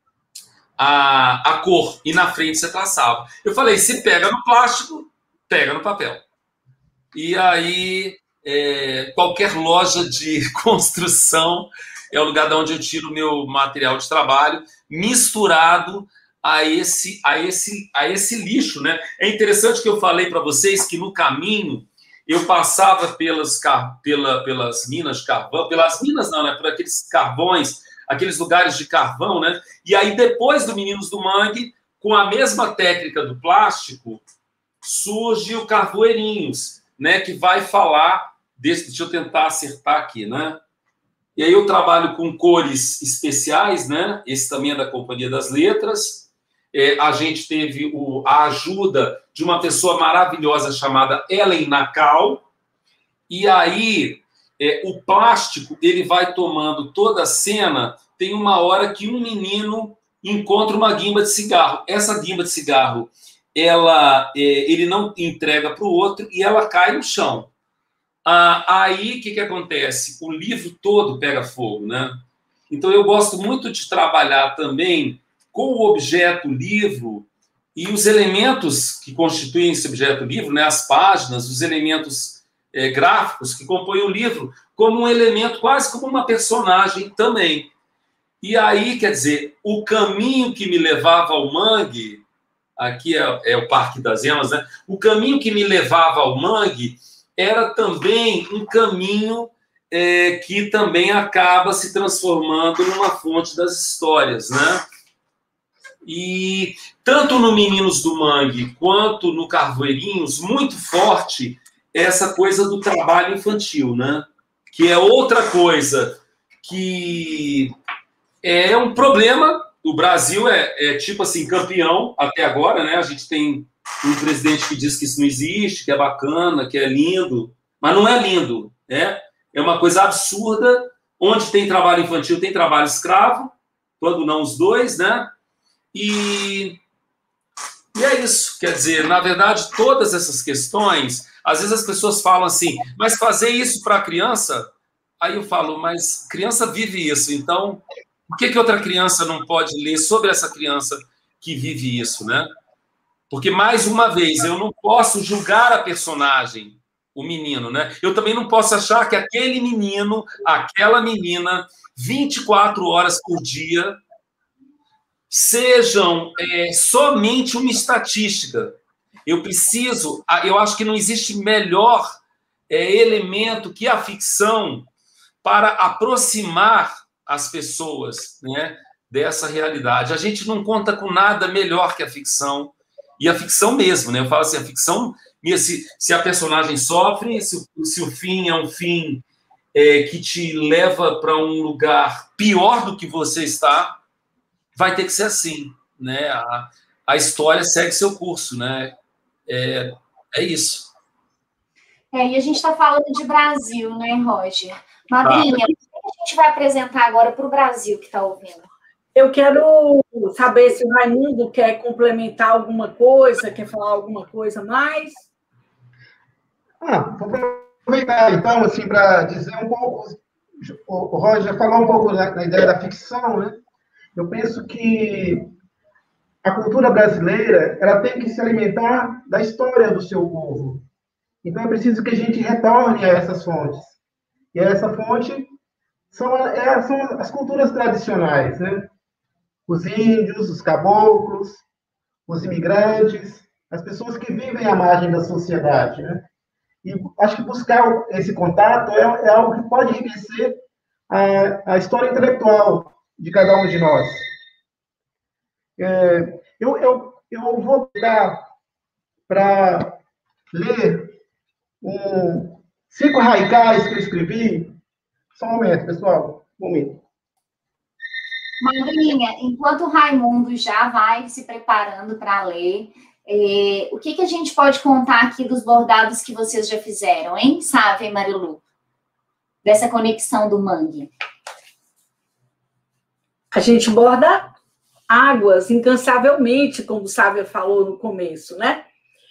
a cor, e na frente você traçava. Eu falei, se pega no plástico, pega no papel. E aí, qualquer loja de construção é o lugar de onde eu tiro o meu material de trabalho, misturado a esse lixo, né? É interessante que eu falei para vocês que no caminho eu passava pelas minas de carvão, pelas minas não, né? Por aqueles carvões, aqueles lugares de carvão, né? E aí depois do Meninos do Mangue, com a mesma técnica do plástico, surge o Carvoeirinhos, né? Que vai falar deixa eu tentar acertar aqui, né? E aí eu trabalho com cores especiais, né? Esse também é da Companhia das Letras. A gente teve a ajuda de uma pessoa maravilhosa chamada Ellen Nakal. E aí o plástico ele vai tomando toda a cena. tem uma hora que um menino encontra uma guimba de cigarro. Essa guimba de cigarro, ele não entrega para o outro e ela cai no chão. Aí, o que acontece? O livro todo pega fogo, né? Então, eu gosto muito de trabalhar também com o objeto livro e os elementos que constituem esse objeto livro, né? As páginas, os elementos gráficos que compõem o livro, como um elemento, quase como uma personagem também. E aí, quer dizer, o caminho que me levava ao mangue, aqui é o Parque das Emas, né? O caminho que me levava ao mangue era também um caminho que também acaba se transformando numa fonte das histórias, né? E tanto no Meninos do Mangue quanto no Carvoeirinhos, muito forte essa coisa do trabalho infantil, né? Que é outra coisa que é um problema. O Brasil é tipo assim, campeão até agora, né? A gente tem um presidente que diz que isso não existe, que é bacana, que é lindo, mas não é lindo, né? É uma coisa absurda. Onde tem trabalho infantil, tem trabalho escravo, quando não os dois, né? E é isso. Quer dizer, na verdade, todas essas questões, às vezes as pessoas falam assim, mas fazer isso para a criança? Aí eu falo, mas criança vive isso, então por que outra criança não pode ler sobre essa criança que vive isso, né? Porque, mais uma vez, eu não posso julgar a personagem, o menino, né? Eu também não posso achar que aquele menino, aquela menina, 24 horas por dia, sejam somente uma estatística. Eu acho que não existe melhor elemento que a ficção para aproximar as pessoas, né, dessa realidade. A gente não conta com nada melhor que a ficção, e a ficção mesmo, né? Eu falo assim, a ficção, se a personagem sofre, se o fim é um fim que te leva para um lugar pior do que você está, vai ter que ser assim, né? A história segue seu curso, né? É isso. E a gente está falando de Brasil, né, Roger? Madrinha, o que a gente vai apresentar agora para o Brasil que está ouvindo? Eu quero saber se o Raimundo quer complementar alguma coisa, quer falar alguma coisa mais. Vou aproveitar, então, assim, para dizer um pouco. O Roger falou um pouco na ideia da ficção, né? Eu penso que a cultura brasileira ela tem que se alimentar da história do seu povo. Então, é preciso que a gente retorne a essas fontes. E essa fonte são as culturas tradicionais, né? Os índios, os caboclos, os imigrantes, as pessoas que vivem à margem da sociedade, né? E acho que buscar esse contato é algo que pode enriquecer a história intelectual de cada um de nós. Eu vou dar para ler 5 haikais que eu escrevi. Só um momento, pessoal. Um momento. Madrinha, enquanto o Raimundo já vai se preparando para ler, o que a gente pode contar aqui dos bordados que vocês já fizeram, hein, Sávia e Marilu? Dessa conexão do mangue. A gente borda águas incansavelmente, como Sávia falou no começo, né?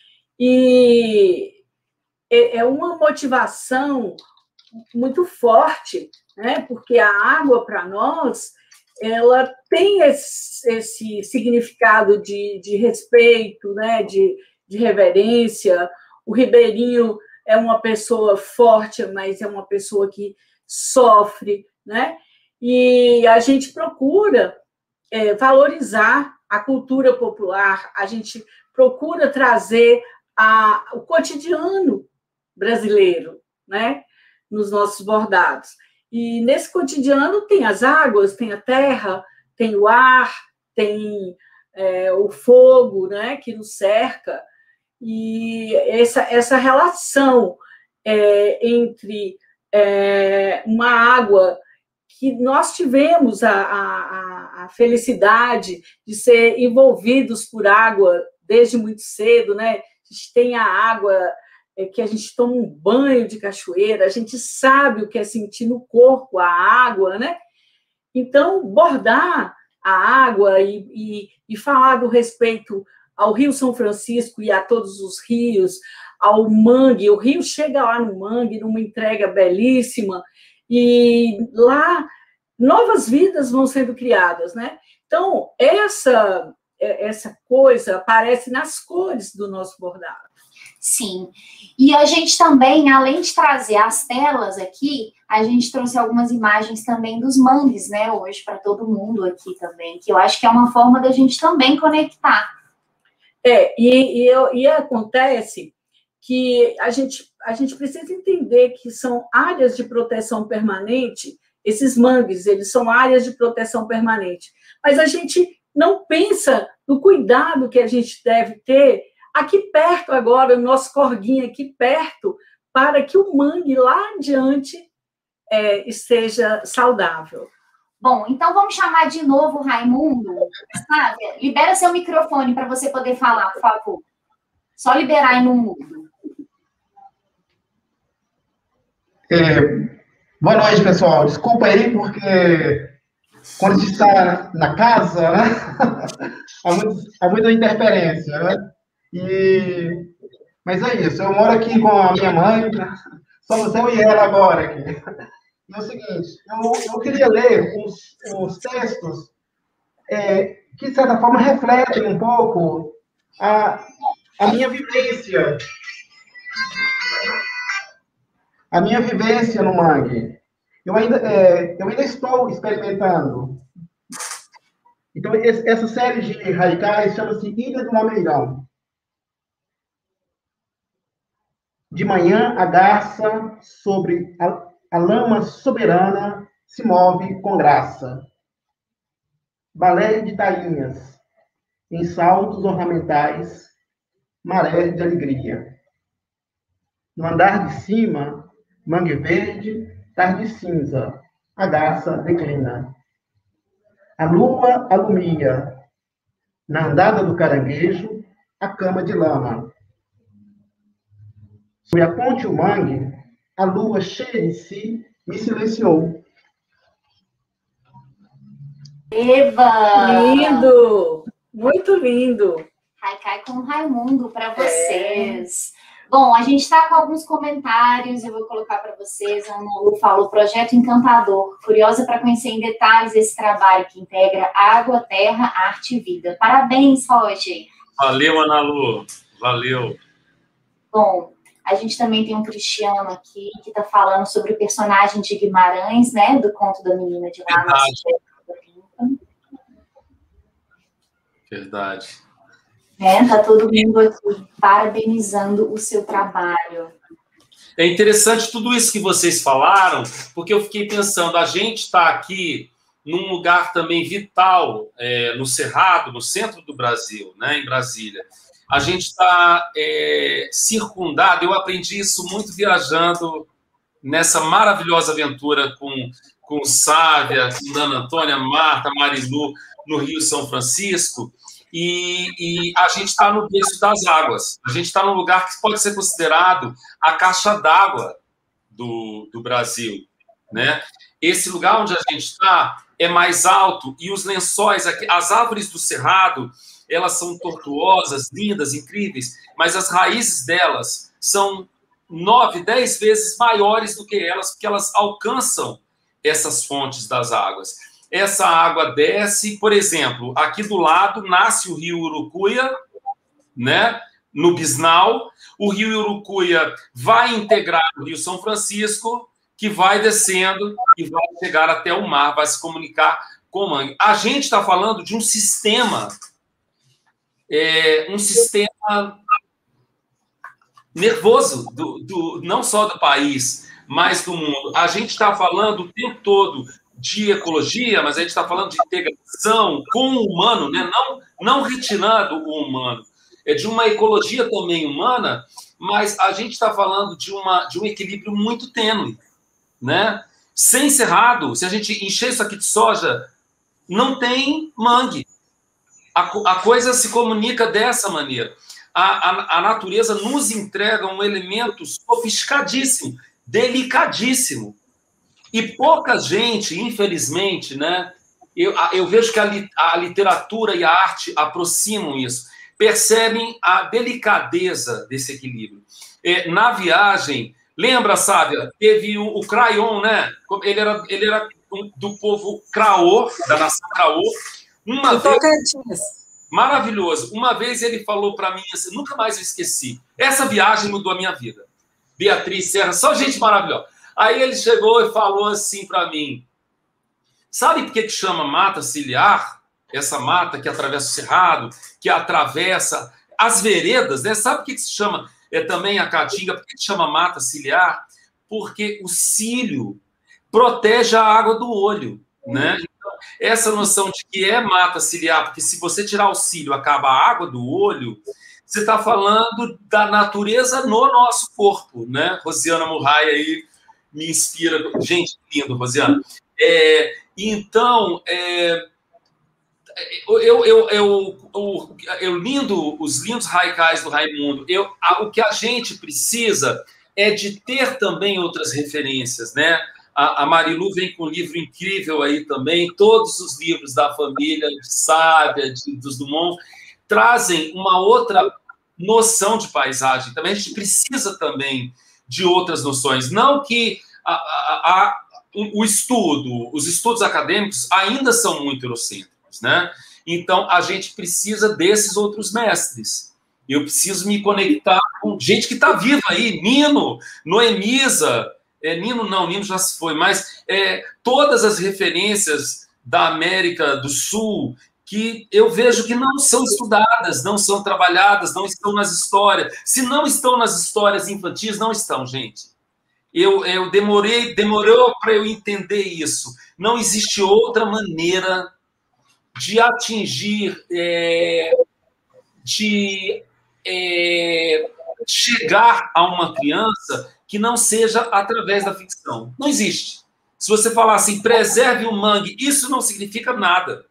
E é uma motivação muito forte, né? Porque a água, para nós, ela tem esse significado de respeito, né? De reverência. O ribeirinho é uma pessoa forte, mas é uma pessoa que sofre, né? E a gente procura valorizar a cultura popular, a gente procura trazer o cotidiano brasileiro, né? Nos nossos bordados. E nesse cotidiano tem as águas, tem a terra, tem o ar, tem o fogo, né, que nos cerca. E essa relação entre uma água que nós tivemos a felicidade de ser envolvidos por água desde muito cedo, né? A gente tem a água que a gente toma um banho de cachoeira, a gente sabe o que é sentir no corpo a água, né? Então, bordar a água e falar do respeito ao Rio São Francisco e a todos os rios, ao mangue, o rio chega lá no mangue, numa entrega belíssima, e lá novas vidas vão sendo criadas, né? Então, essa coisa aparece nas cores do nosso bordado. Sim, e a gente também, além de trazer as telas aqui, a gente trouxe algumas imagens também dos mangues, né, hoje para todo mundo aqui também, que eu acho que é uma forma da gente também conectar. E acontece que a gente precisa entender que são áreas de proteção permanente, esses mangues, eles são áreas de proteção permanente, mas a gente não pensa no cuidado que a gente deve ter aqui perto agora, o nosso corguinho aqui perto, para que o mangue lá adiante esteja saudável. Bom, então vamos chamar de novo o Raimundo. Sávia, libera seu microfone para você poder falar, por favor. Só liberar aí no mudo. Boa noite, pessoal. Desculpa aí, porque quando a gente está na casa, né? há muita interferência, né? Mas é isso, eu moro aqui com a minha mãe, somos eu e ela agora aqui. E é o seguinte, eu queria ler uns textos que, de certa forma, refletem um pouco a minha vivência. A minha vivência no mangue. Eu ainda estou experimentando. Então, essa série de radicais chama-se Ilha do Mameirão. De manhã, a garça sobre a lama soberana se move com graça. Balé de tainhas, em saltos ornamentais, maré de alegria. No andar de cima, mangue verde, tarde cinza, a garça declina. A lua alumia, na andada do caranguejo, a cama de lama. Sobre a ponte o mangue, a lua cheia de si me silenciou. Eva! Lindo! Muito lindo! Haikai com o Raimundo para vocês. Bom, a gente está com alguns comentários, eu vou colocar para vocês. A Ana Lu falou, projeto encantador, curiosa para conhecer em detalhes esse trabalho que integra água, terra, arte e vida. Parabéns, Roger. Valeu, Ana Lu, valeu. Bom, a gente também tem um Cristiano aqui que está falando sobre o personagem de Guimarães, né, do conto da menina de lá. Verdade. Tá todo mundo aqui parabenizando o seu trabalho. É interessante tudo isso que vocês falaram, porque eu fiquei pensando, a gente está aqui num lugar também vital, no Cerrado, no centro do Brasil, né, em Brasília. A gente está circundado, eu aprendi isso muito viajando nessa maravilhosa aventura com Sávia, com Dona Antônia, Marta, Marilu, no Rio São Francisco, e a gente está no berço das águas. A gente está num lugar que pode ser considerado a caixa d'água do Brasil, né? Esse lugar onde a gente está é mais alto e os lençóis, as árvores do Cerrado, elas são tortuosas, lindas, incríveis, mas as raízes delas são 9, 10 vezes maiores do que elas, porque elas alcançam essas fontes das águas. Essa água desce, por exemplo, aqui do lado nasce o rio Urucuia, né? No Bisnal. O rio Urucuia vai integrar o rio São Francisco, que vai descendo e vai chegar até o mar, vai se comunicar com o mangue. A gente está falando de um sistema nervoso, não só do país, mas do mundo. A gente está falando o tempo todo de ecologia, mas a gente está falando de integração com o humano, né? Não retirando o humano. É de uma ecologia também humana, mas a gente está falando de um equilíbrio muito tênue, né? Sem cerrado, se a gente encher isso aqui de soja, não tem mangue. A coisa se comunica dessa maneira. A natureza nos entrega um elemento sofisticadíssimo, delicadíssimo, E pouca gente, infelizmente, né? Eu vejo que a literatura e a arte aproximam isso, percebem a delicadeza desse equilíbrio. Na viagem, lembra, Sávia, teve o Crayon, né? Ele era do povo Craô, da nação Craô. Uma vez, maravilhoso. Uma vez ele falou para mim, assim, nunca mais eu esqueci. Essa viagem mudou a minha vida. Beatriz Serra, só gente maravilhosa. Aí ele chegou e falou assim para mim, sabe por que chama mata ciliar? Essa mata que atravessa o cerrado, que atravessa as veredas, né? Sabe por que se chama também a caatinga? Por que chama mata ciliar? Porque o cílio protege a água do olho, né? Então, essa noção de que é mata ciliar, porque se você tirar o cílio, acaba a água do olho, você está falando da natureza no nosso corpo, né? Rosiana Murray aí me inspira. Gente, lindo, Rosiana. Então, eu lindo os lindos haikais do Raimundo. O que a gente precisa é de ter também outras referências, né? A Marilu vem com um livro incrível aí também. Todos os livros da família de Sávia, dos Dumont, trazem uma outra noção de paisagem. Também a gente precisa também de outras noções. Não que os estudos acadêmicos ainda são muito eurocêntricos, né? Então, a gente precisa desses outros mestres. Eu preciso me conectar com gente que está viva aí. Nino, Noemisa... Nino já se foi, mas todas as referências da América do Sul que eu vejo que não são estudadas, não são trabalhadas, não estão nas histórias. Se não estão nas histórias infantis, não estão, gente. Demorou para eu entender isso. Não existe outra maneira de atingir, chegar a uma criança que não seja através da ficção. Não existe. Se você falar assim, preserve o mangue, isso não significa nada.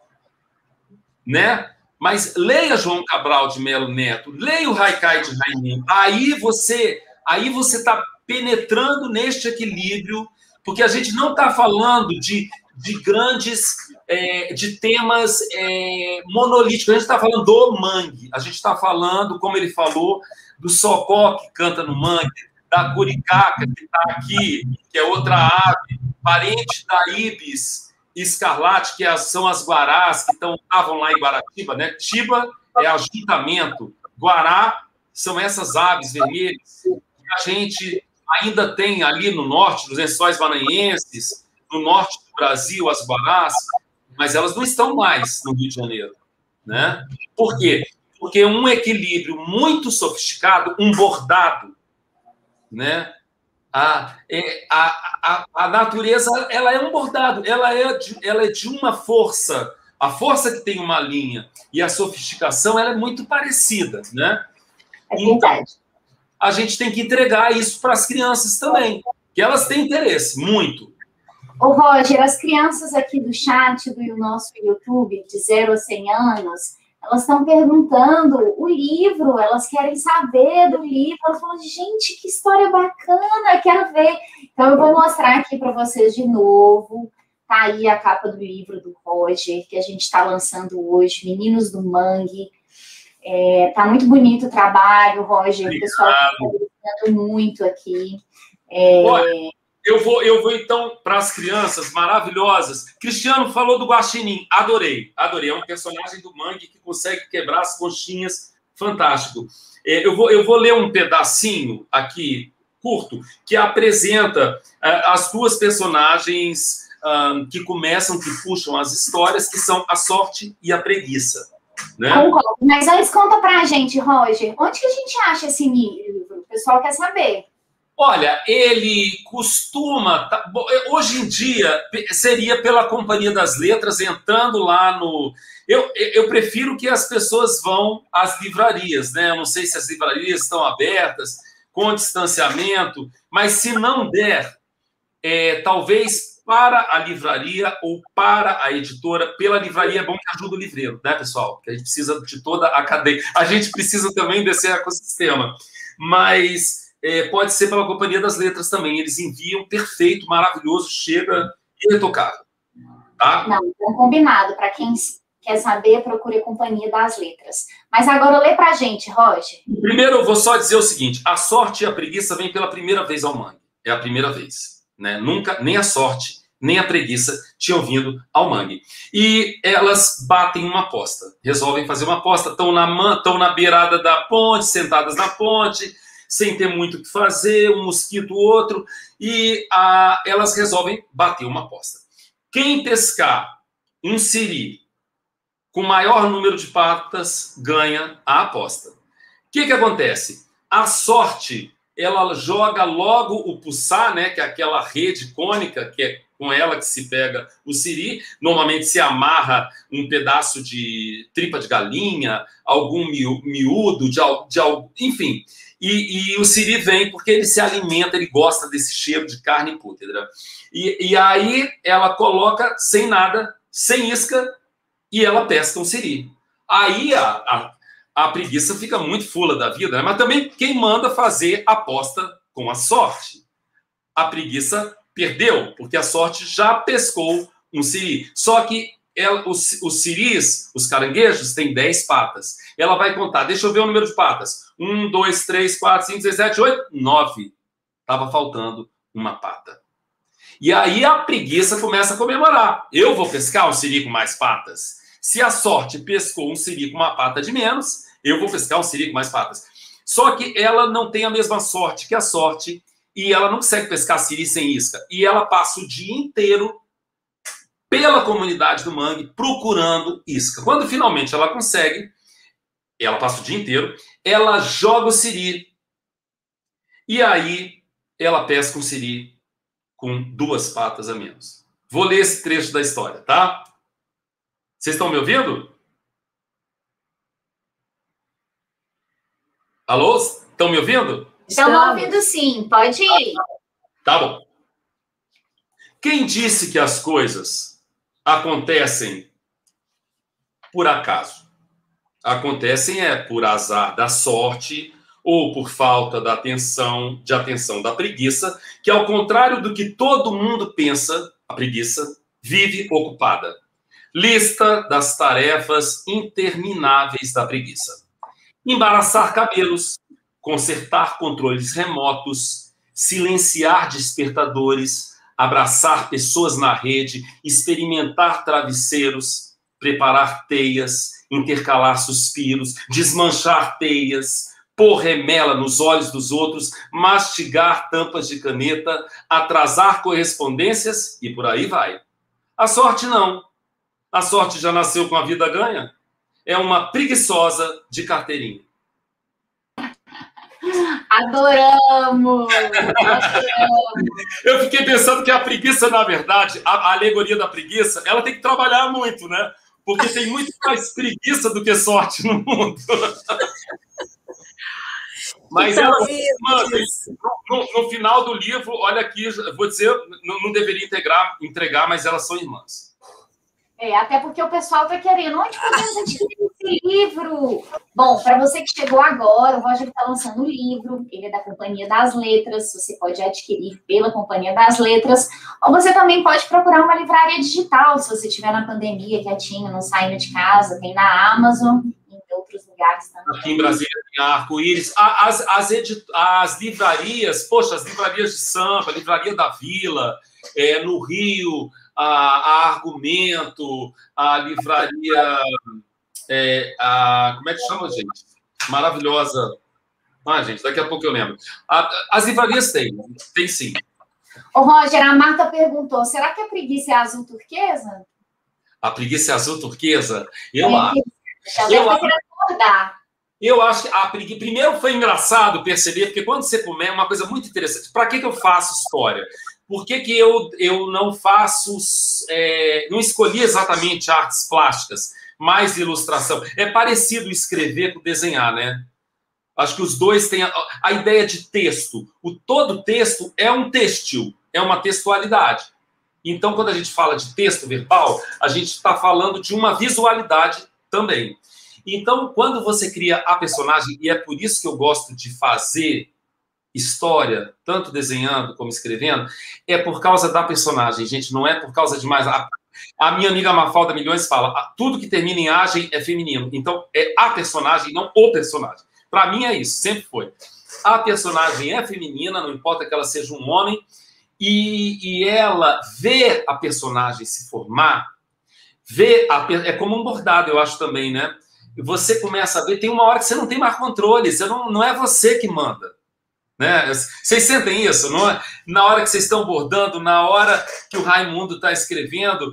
Né? Mas leia João Cabral de Melo Neto, leia o Haikai de Raimundo. Aí você está penetrando neste equilíbrio, porque a gente não está falando de grandes, de temas monolíticos. A gente está falando do mangue. A gente está falando, como ele falou, do socó que canta no mangue, da curicaca, que está aqui, que é outra ave, parente da ibis escarlate, que são as guarás, que estavam lá em Guaratiba, né? Tiba é ajuntamento, guará são essas aves vermelhas que a gente ainda tem ali no norte, nos Lençóis Maranhenses, no norte do Brasil, as guarás, mas elas não estão mais no Rio de Janeiro, né? Por quê? Porque um equilíbrio muito sofisticado, um bordado, né? A natureza, ela é um bordado, ela é de uma força, a força que tem uma linha e a sofisticação, ela é muito parecida, né? Então, a gente tem que entregar isso para as crianças também, que elas têm interesse, muito. Ô, Roger, as crianças aqui do chat do nosso YouTube, de 0 a 100 anos, elas estão perguntando o livro, elas querem saber do livro. Elas falam, gente, que história bacana, quero ver. Então, eu vou mostrar aqui para vocês de novo. Tá aí a capa do livro do Roger, que a gente está lançando hoje, Meninos do Mangue. Tá muito bonito o trabalho, Roger. Obrigado. O pessoal está gostando muito aqui. Olha, eu vou então para as crianças maravilhosas. Cristiano falou do Guaxinim, adorei. É um personagem do mangue que consegue quebrar as conchinhas, fantástico. Eu vou ler um pedacinho aqui, curto, que apresenta as duas personagens que começam, que puxam as histórias, que são a sorte e a preguiça. Né? Concordo. Mas antes, conta para a gente, Roger, onde que a gente acha esse livro? O pessoal quer saber. Olha, ele costuma... Hoje em dia, seria pela Companhia das Letras, entrando lá no... Eu prefiro que as pessoas vão às livrarias, né? Eu não sei se as livrarias estão abertas, com distanciamento, mas se não der, talvez para a livraria ou para a editora. Pela livraria é bom que ajuda o livreiro, né, pessoal? Porque a gente precisa de toda a cadeia. A gente precisa também desse ecossistema. Mas... pode ser pela Companhia das Letras também. Eles enviam perfeito, maravilhoso, chega irretocável. Tá? Não, então combinado. Para quem quer saber, procure a Companhia das Letras. Mas agora lê pra gente, Roger. Primeiro eu vou só dizer o seguinte, a sorte e a preguiça vêm pela primeira vez ao mangue. É a primeira vez. Né? Nunca, nem a sorte, nem a preguiça tinham vindo ao mangue. E elas batem uma aposta, resolvem fazer uma aposta, estão na beirada da ponte, sentadas na ponte, sem ter muito o que fazer, um mosquito, outro, e elas resolvem bater uma aposta. Quem pescar um siri com maior número de patas ganha a aposta. O que acontece? A sorte, ela joga logo o puçá, né, que é aquela rede cônica, que é com ela que se pega o siri. Normalmente se amarra um pedaço de tripa de galinha, algum miúdo, enfim. E o siri vem porque ele se alimenta, ele gosta desse cheiro de carne pútrida. E aí ela coloca sem nada, sem isca, e ela pesca um siri. Aí a preguiça fica muito fula da vida, né? Mas também quem manda fazer aposta com a sorte? A preguiça perdeu, porque a sorte já pescou um siri. Só que os siris, os caranguejos, têm 10 patas. Ela vai contar, deixa eu ver o número de patas. 1, 2, 3, 4, 5, 6, 7, 8, 9. Estava faltando uma pata. E aí a preguiça começa a comemorar. Eu vou pescar um siri com mais patas. Se a sorte pescou um siri com uma pata de menos, eu vou pescar um siri com mais patas. Só que ela não tem a mesma sorte que a sorte e ela não consegue pescar siri sem isca. E ela passa o dia inteiro pela comunidade do mangue procurando isca. Quando finalmente ela consegue, ela passa o dia inteiro, ela joga o siri e aí ela pesca um siri com 2 patas a menos. Vou ler esse trecho da história, tá? Vocês estão me ouvindo? Alô? Estão me ouvindo? Estamos ouvindo sim, pode ir. Tá bom. Quem disse que as coisas acontecem por acaso? Acontecem por azar da sorte ou por falta de atenção da preguiça, que ao contrário do que todo mundo pensa, a preguiça vive ocupada. Lista das tarefas intermináveis da preguiça. Embaraçar cabelos, consertar controles remotos, silenciar despertadores, abraçar pessoas na rede, experimentar travesseiros, preparar teias, intercalar suspiros, desmanchar teias, pôr remela nos olhos dos outros, mastigar tampas de caneta, atrasar correspondências e por aí vai. A sorte não. A sorte já nasceu com a vida ganha. É uma preguiçosa de carteirinha. Adoramos! Eu fiquei pensando que a preguiça, na verdade, a alegoria da preguiça, ela tem que trabalhar muito, né? Porque tem muito mais preguiça do que sorte no mundo. Mas então, no final do livro, olha aqui, vou dizer, não deveria entregar, mas elas são irmãs. Até porque o pessoal está querendo. Onde podemos adquirir esse livro? Bom, para você que chegou agora, o Roger está lançando um livro. Ele é da Companhia das Letras. Você pode adquirir pela Companhia das Letras. Ou você também pode procurar uma livraria digital, se você estiver na pandemia, quietinho, não saindo de casa. Tem na Amazon e em outros lugares também. Aqui em Brasília tem a Arco-Íris. As livrarias, poxa, as livrarias de Sampa, a Livraria da Vila, no Rio... A Argumento, a livraria... como é que chama, gente? Maravilhosa. Gente, daqui a pouco eu lembro. As livrarias tem sim. Ô, Roger, a Marta perguntou, será que a preguiça é azul turquesa? A preguiça é azul turquesa? Eu acho que a preguiça... Primeiro foi engraçado perceber, porque quando você começa, é uma coisa muito interessante. Para que eu faço história? Por que eu não faço... não escolhi exatamente artes plásticas, mais ilustração? É parecido escrever com desenhar, né? Acho que os dois têm a ideia de texto. Todo texto é um têxtil, é uma textualidade. Então, quando a gente fala de texto verbal, a gente está falando de uma visualidade também. Então, quando você cria a personagem, e é por isso que eu gosto de fazer história, tanto desenhando como escrevendo, é por causa da personagem, gente, não é por causa de mais... A minha amiga Mafalda Milhões fala, tudo que termina em agem é feminino. Então, é a personagem, não o personagem. Para mim é isso, sempre foi. A personagem é feminina, não importa que ela seja um homem, e ela vê a personagem se formar, é como um bordado, eu acho também, né? Você começa a ver, tem uma hora que você não tem mais controle, não é você que manda. Né? Vocês sentem isso? Não é? Na hora que vocês estão bordando, na hora que o Raimundo está escrevendo,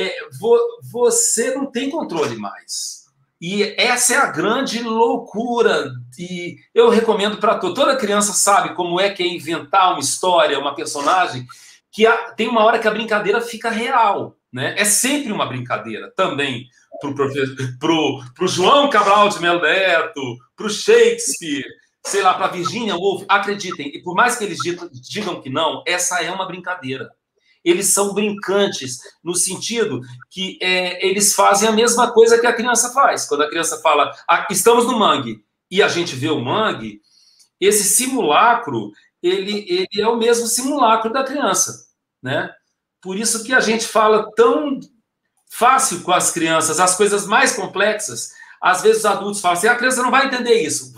você não tem controle mais. E essa é a grande loucura. E eu recomendo para toda criança sabe como é que é inventar uma história, uma personagem, que tem uma hora que a brincadeira fica real. Né? É sempre uma brincadeira também para o João Cabral de Melo Neto, para o Shakespeare, sei lá, para a Virginia Woolf, acreditem, e por mais que eles digam que não, essa é uma brincadeira. Eles são brincantes, no sentido que eles fazem a mesma coisa que a criança faz. Quando a criança fala, estamos no mangue, e a gente vê o mangue, esse simulacro, ele é o mesmo simulacro da criança. Né? Por isso que a gente fala tão fácil com as crianças, as coisas mais complexas. Às vezes os adultos falam assim, a criança não vai entender isso.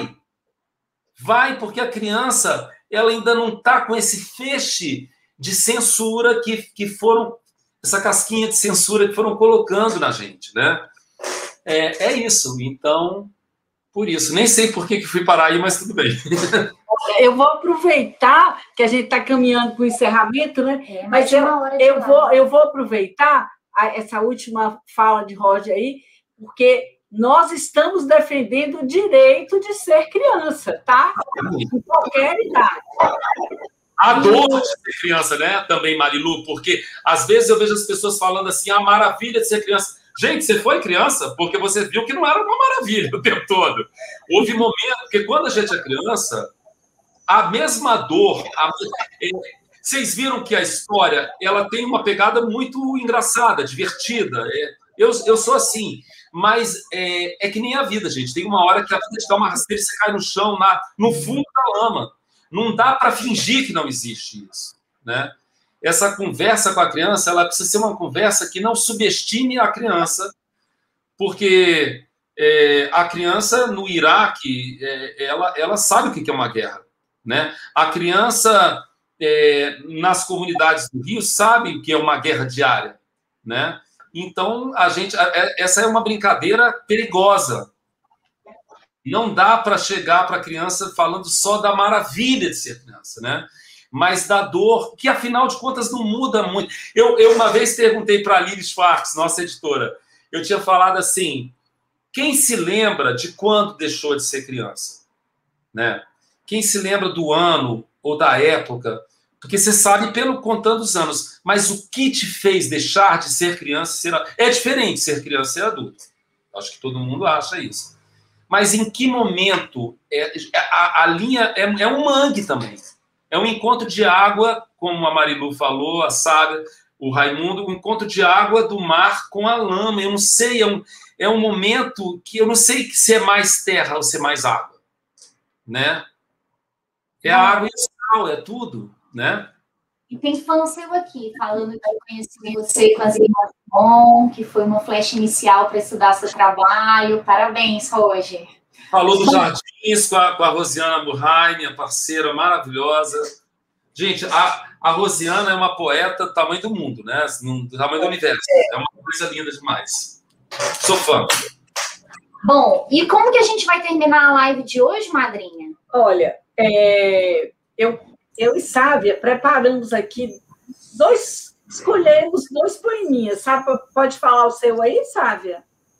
Vai, porque a criança ela ainda não está com esse feixe de censura que foram, essa casquinha de censura que foram colocando na gente, né? É isso. Então, por isso. Nem sei por que fui parar aí, mas tudo bem. Eu vou aproveitar que a gente está caminhando para o encerramento, né? Mas eu vou aproveitar essa última fala de Roger aí, porque nós estamos defendendo o direito de ser criança, tá? Em qualquer idade. A dor de ser criança, né? Também, Marilu, porque às vezes eu vejo as pessoas falando assim, a maravilha de ser criança. Gente, você foi criança porque você viu que não era uma maravilha o tempo todo. Houve momento, porque quando a gente é criança, a mesma dor... Vocês viram que a história ela tem uma pegada muito engraçada, divertida. Eu sou assim, mas é que nem a vida, gente. Tem uma hora que a vida te dá uma rasteira e você cai no chão, no fundo da lama. Não dá para fingir que não existe isso. Né? Essa conversa com a criança ela precisa ser uma conversa que não subestime a criança, porque a criança no Iraque, ela sabe o que é uma guerra. Né? A criança... nas comunidades do Rio sabem que é uma guerra diária, né? Então essa é uma brincadeira perigosa. Não dá para chegar para a criança falando só da maravilha de ser criança, né? Mas da dor, que afinal de contas não muda muito. Eu uma vez perguntei para a Lili Schwartz, nossa editora, eu tinha falado assim: quem se lembra de quando deixou de ser criança, né? Quem se lembra do ano ou da época, porque você sabe contando os anos, mas o que te fez deixar de ser criança é diferente ser criança e ser adulto. Acho que todo mundo acha isso. Mas em que momento a linha é um mangue também. É um encontro de água, como a Marilu falou, a Sara, o Raimundo, um encontro de água do mar com a lama. Eu não sei, é um momento que eu não sei se é mais terra ou se é mais água, né? É a água e o sal, é tudo, né? E tem fã seu aqui, falando que eu conheci você com as irmãs Bom, que foi uma flecha inicial para estudar seu trabalho. Parabéns, Roger. Falou dos jardins com a Rosiana Murray, minha parceira maravilhosa. Gente, a Rosiana é uma poeta do tamanho do mundo, né? Do tamanho do universo. É uma coisa linda demais. Sou fã. Bom, e como que a gente vai terminar a live de hoje, madrinha? Olha, eu e Sávia preparamos aqui escolhemos dois poeminhas, sabe? Pode falar o seu aí, Sávia?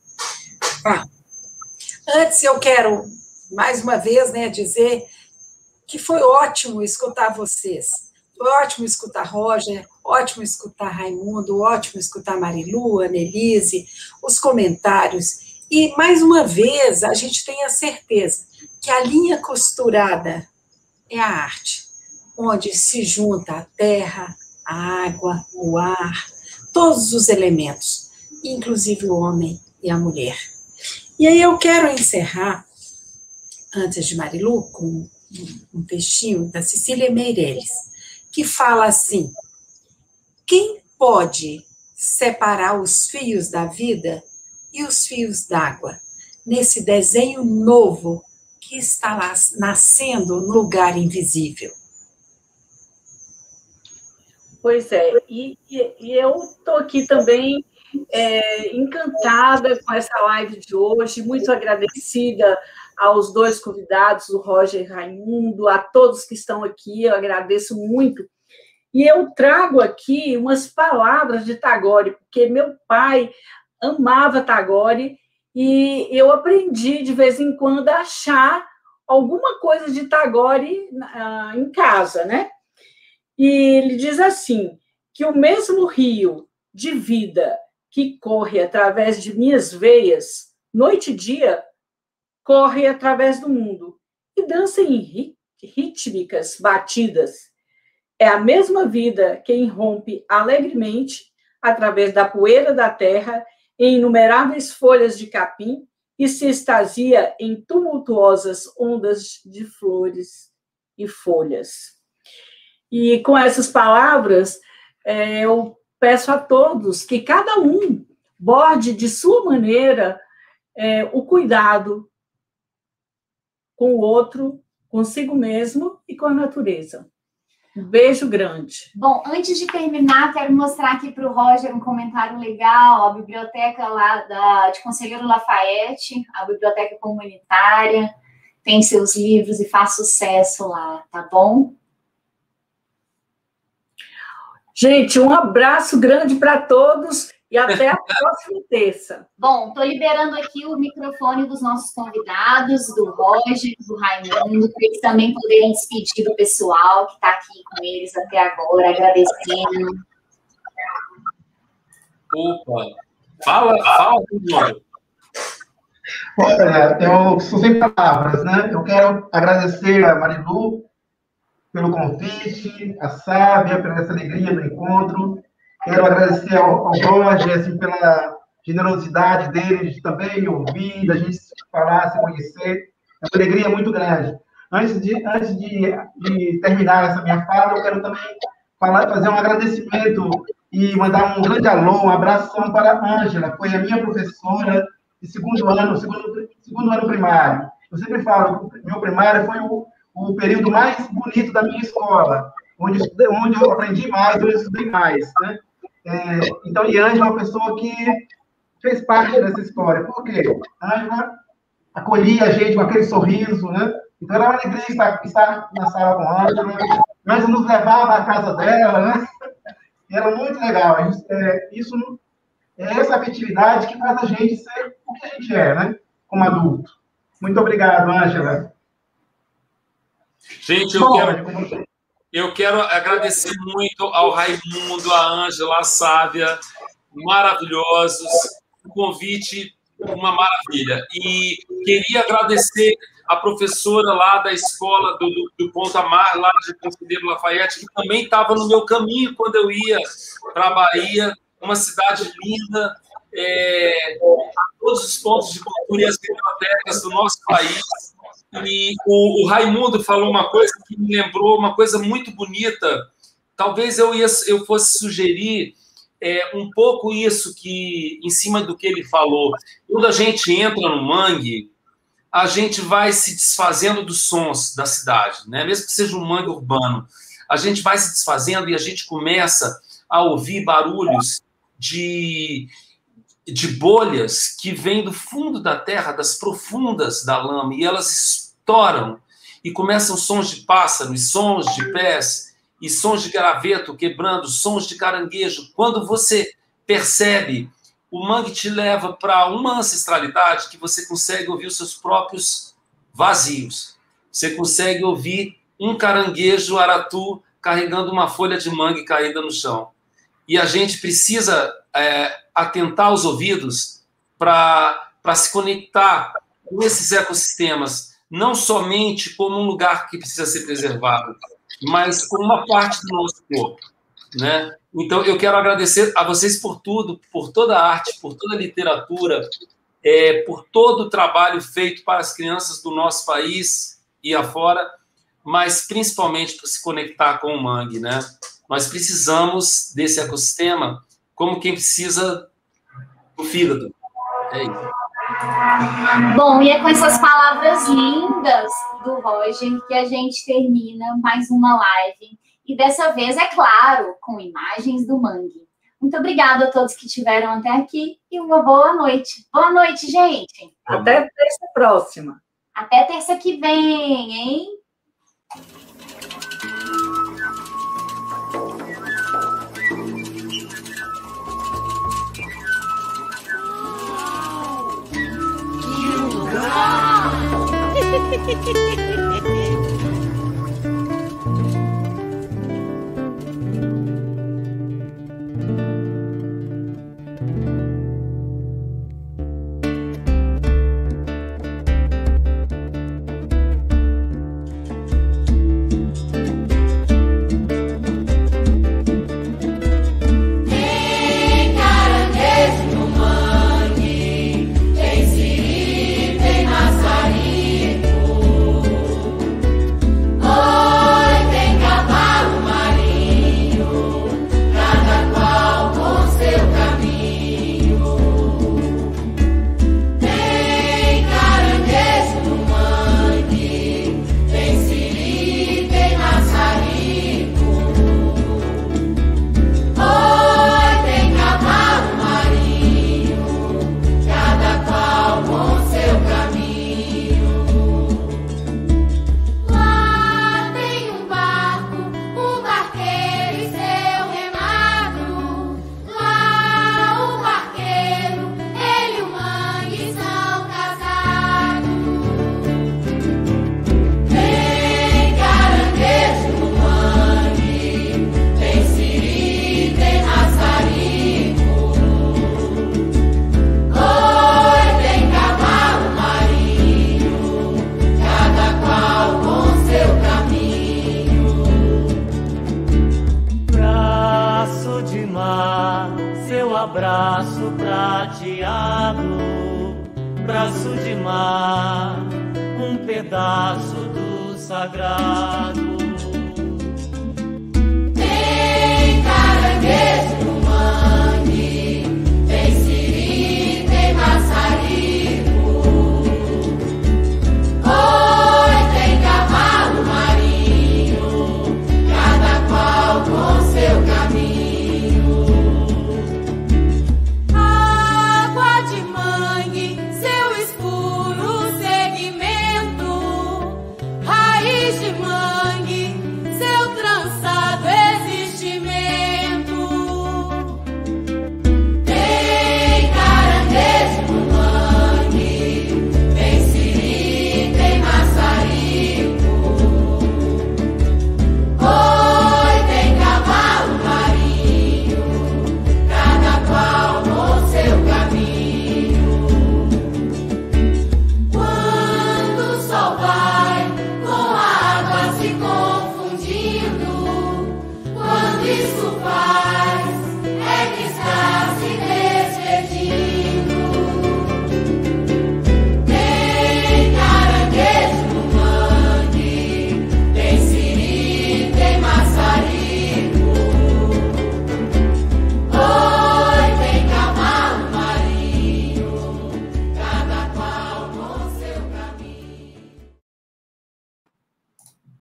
Antes eu quero, mais uma vez, né, dizer que foi ótimo escutar vocês. Foi ótimo escutar Roger, ótimo escutar Raimundo, ótimo escutar Marilu, Annelise, os comentários. E, mais uma vez, a gente tem a certeza que a linha costurada é a arte, onde se junta a terra, a água, o ar, todos os elementos, inclusive o homem e a mulher. E aí eu quero encerrar, antes de Marilu, com um textinho da Cecília Meirelles, que fala assim: quem pode separar os fios da vida e os fios d'água nesse desenho novo que está lá nascendo no lugar invisível? Pois é, e eu estou aqui também encantada com essa live de hoje, muito agradecida aos dois convidados, o Roger e Raimundo, a todos que estão aqui, eu agradeço muito. E eu trago aqui umas palavras de Tagore, porque meu pai amava Tagore e eu aprendi de vez em quando a achar alguma coisa de Tagore em casa, né? E ele diz assim, que o mesmo rio de vida que corre através de minhas veias, noite e dia, corre através do mundo e dança em rítmicas batidas. É a mesma vida que irrompe alegremente através da poeira da terra em inumeráveis folhas de capim e se extasia em tumultuosas ondas de flores e folhas. E com essas palavras, eu peço a todos que cada um borde de sua maneira o cuidado com o outro, consigo mesmo e com a natureza. Um beijo grande. Bom, antes de terminar, quero mostrar aqui para o Roger um comentário legal, a biblioteca lá de Conselheiro Lafayette, a biblioteca comunitária, tem seus livros e faz sucesso lá, tá bom? Gente, um abraço grande para todos e até a próxima terça. Bom, estou liberando aqui o microfone dos nossos convidados, do Roger, do Raimundo, para eles também poderem despedir do pessoal que está aqui com eles até agora, agradecendo. Opa! Fala, Raimundo. Olha, eu sou sem palavras, né? Eu quero agradecer a Marilu pelo convite, a Sávia, pela essa alegria do encontro. Quero agradecer ao Roger, assim, pela generosidade dele de também me ouvir, da gente se falar, se conhecer. É uma alegria muito grande. Antes de terminar essa minha fala, eu quero também fazer um agradecimento e mandar um grande alô, um abração para a Ângela, que foi a minha professora de segundo ano primário. Eu sempre falo que o meu primário foi o período mais bonito da minha escola, onde eu aprendi mais, onde eu estudei mais, né? Então, e a Ângela é uma pessoa que fez parte dessa história. Por quê? A Ângela acolhia a gente com aquele sorriso, né? Então, era uma alegria estar na sala com a Ângela. A Ângela nos levava à casa dela, né? E era muito legal. Essa afetividade que faz a gente ser o que a gente é, né? Como adulto. Muito obrigado, Ângela. Gente, eu quero agradecer muito ao Raimundo, à Ângela, à Sávia, maravilhosos, o convite, uma maravilha. E queria agradecer a professora lá da escola do Ponta Mar, lá de Conselheiro Lafayette, que também estava no meu caminho quando eu ia para a Bahia, uma cidade linda, a todos os pontos de cultura e as bibliotecas do nosso país. E o Raimundo falou uma coisa que me lembrou uma coisa muito bonita. Talvez eu fosse sugerir um pouco isso, que em cima do que ele falou. Quando a gente entra no mangue, a gente vai se desfazendo dos sons da cidade, né? Mesmo que seja um mangue urbano. A gente vai se desfazendo e a gente começa a ouvir barulhos de bolhas que vêm do fundo da terra, das profundas da lama, e elas estouram, e começam sons de pássaros, sons de pés, e sons de graveto quebrando, sons de caranguejo. Quando você percebe, o mangue te leva para uma ancestralidade que você consegue ouvir os seus próprios vazios. Você consegue ouvir um caranguejo aratu carregando uma folha de mangue caída no chão. E a gente precisa atentar os ouvidos para se conectar com esses ecossistemas, não somente como um lugar que precisa ser preservado, mas como uma parte do nosso corpo, né? Então, eu quero agradecer a vocês por tudo, por toda a arte, por toda a literatura, por todo o trabalho feito para as crianças do nosso país e afora. mas principalmente para se conectar com o mangue, né? Nós precisamos desse ecossistema como quem precisa do fígado. É isso. Bom, e é com essas palavras lindas do Roger que a gente termina mais uma live. E dessa vez, é claro, com imagens do mangue. Muito obrigada a todos que estiveram até aqui e uma boa noite. Boa noite, gente. Até terça próxima. Até terça que vem, hein? Abraço prateado, braço de mar, um pedaço do sagrado. Tem caranguejo.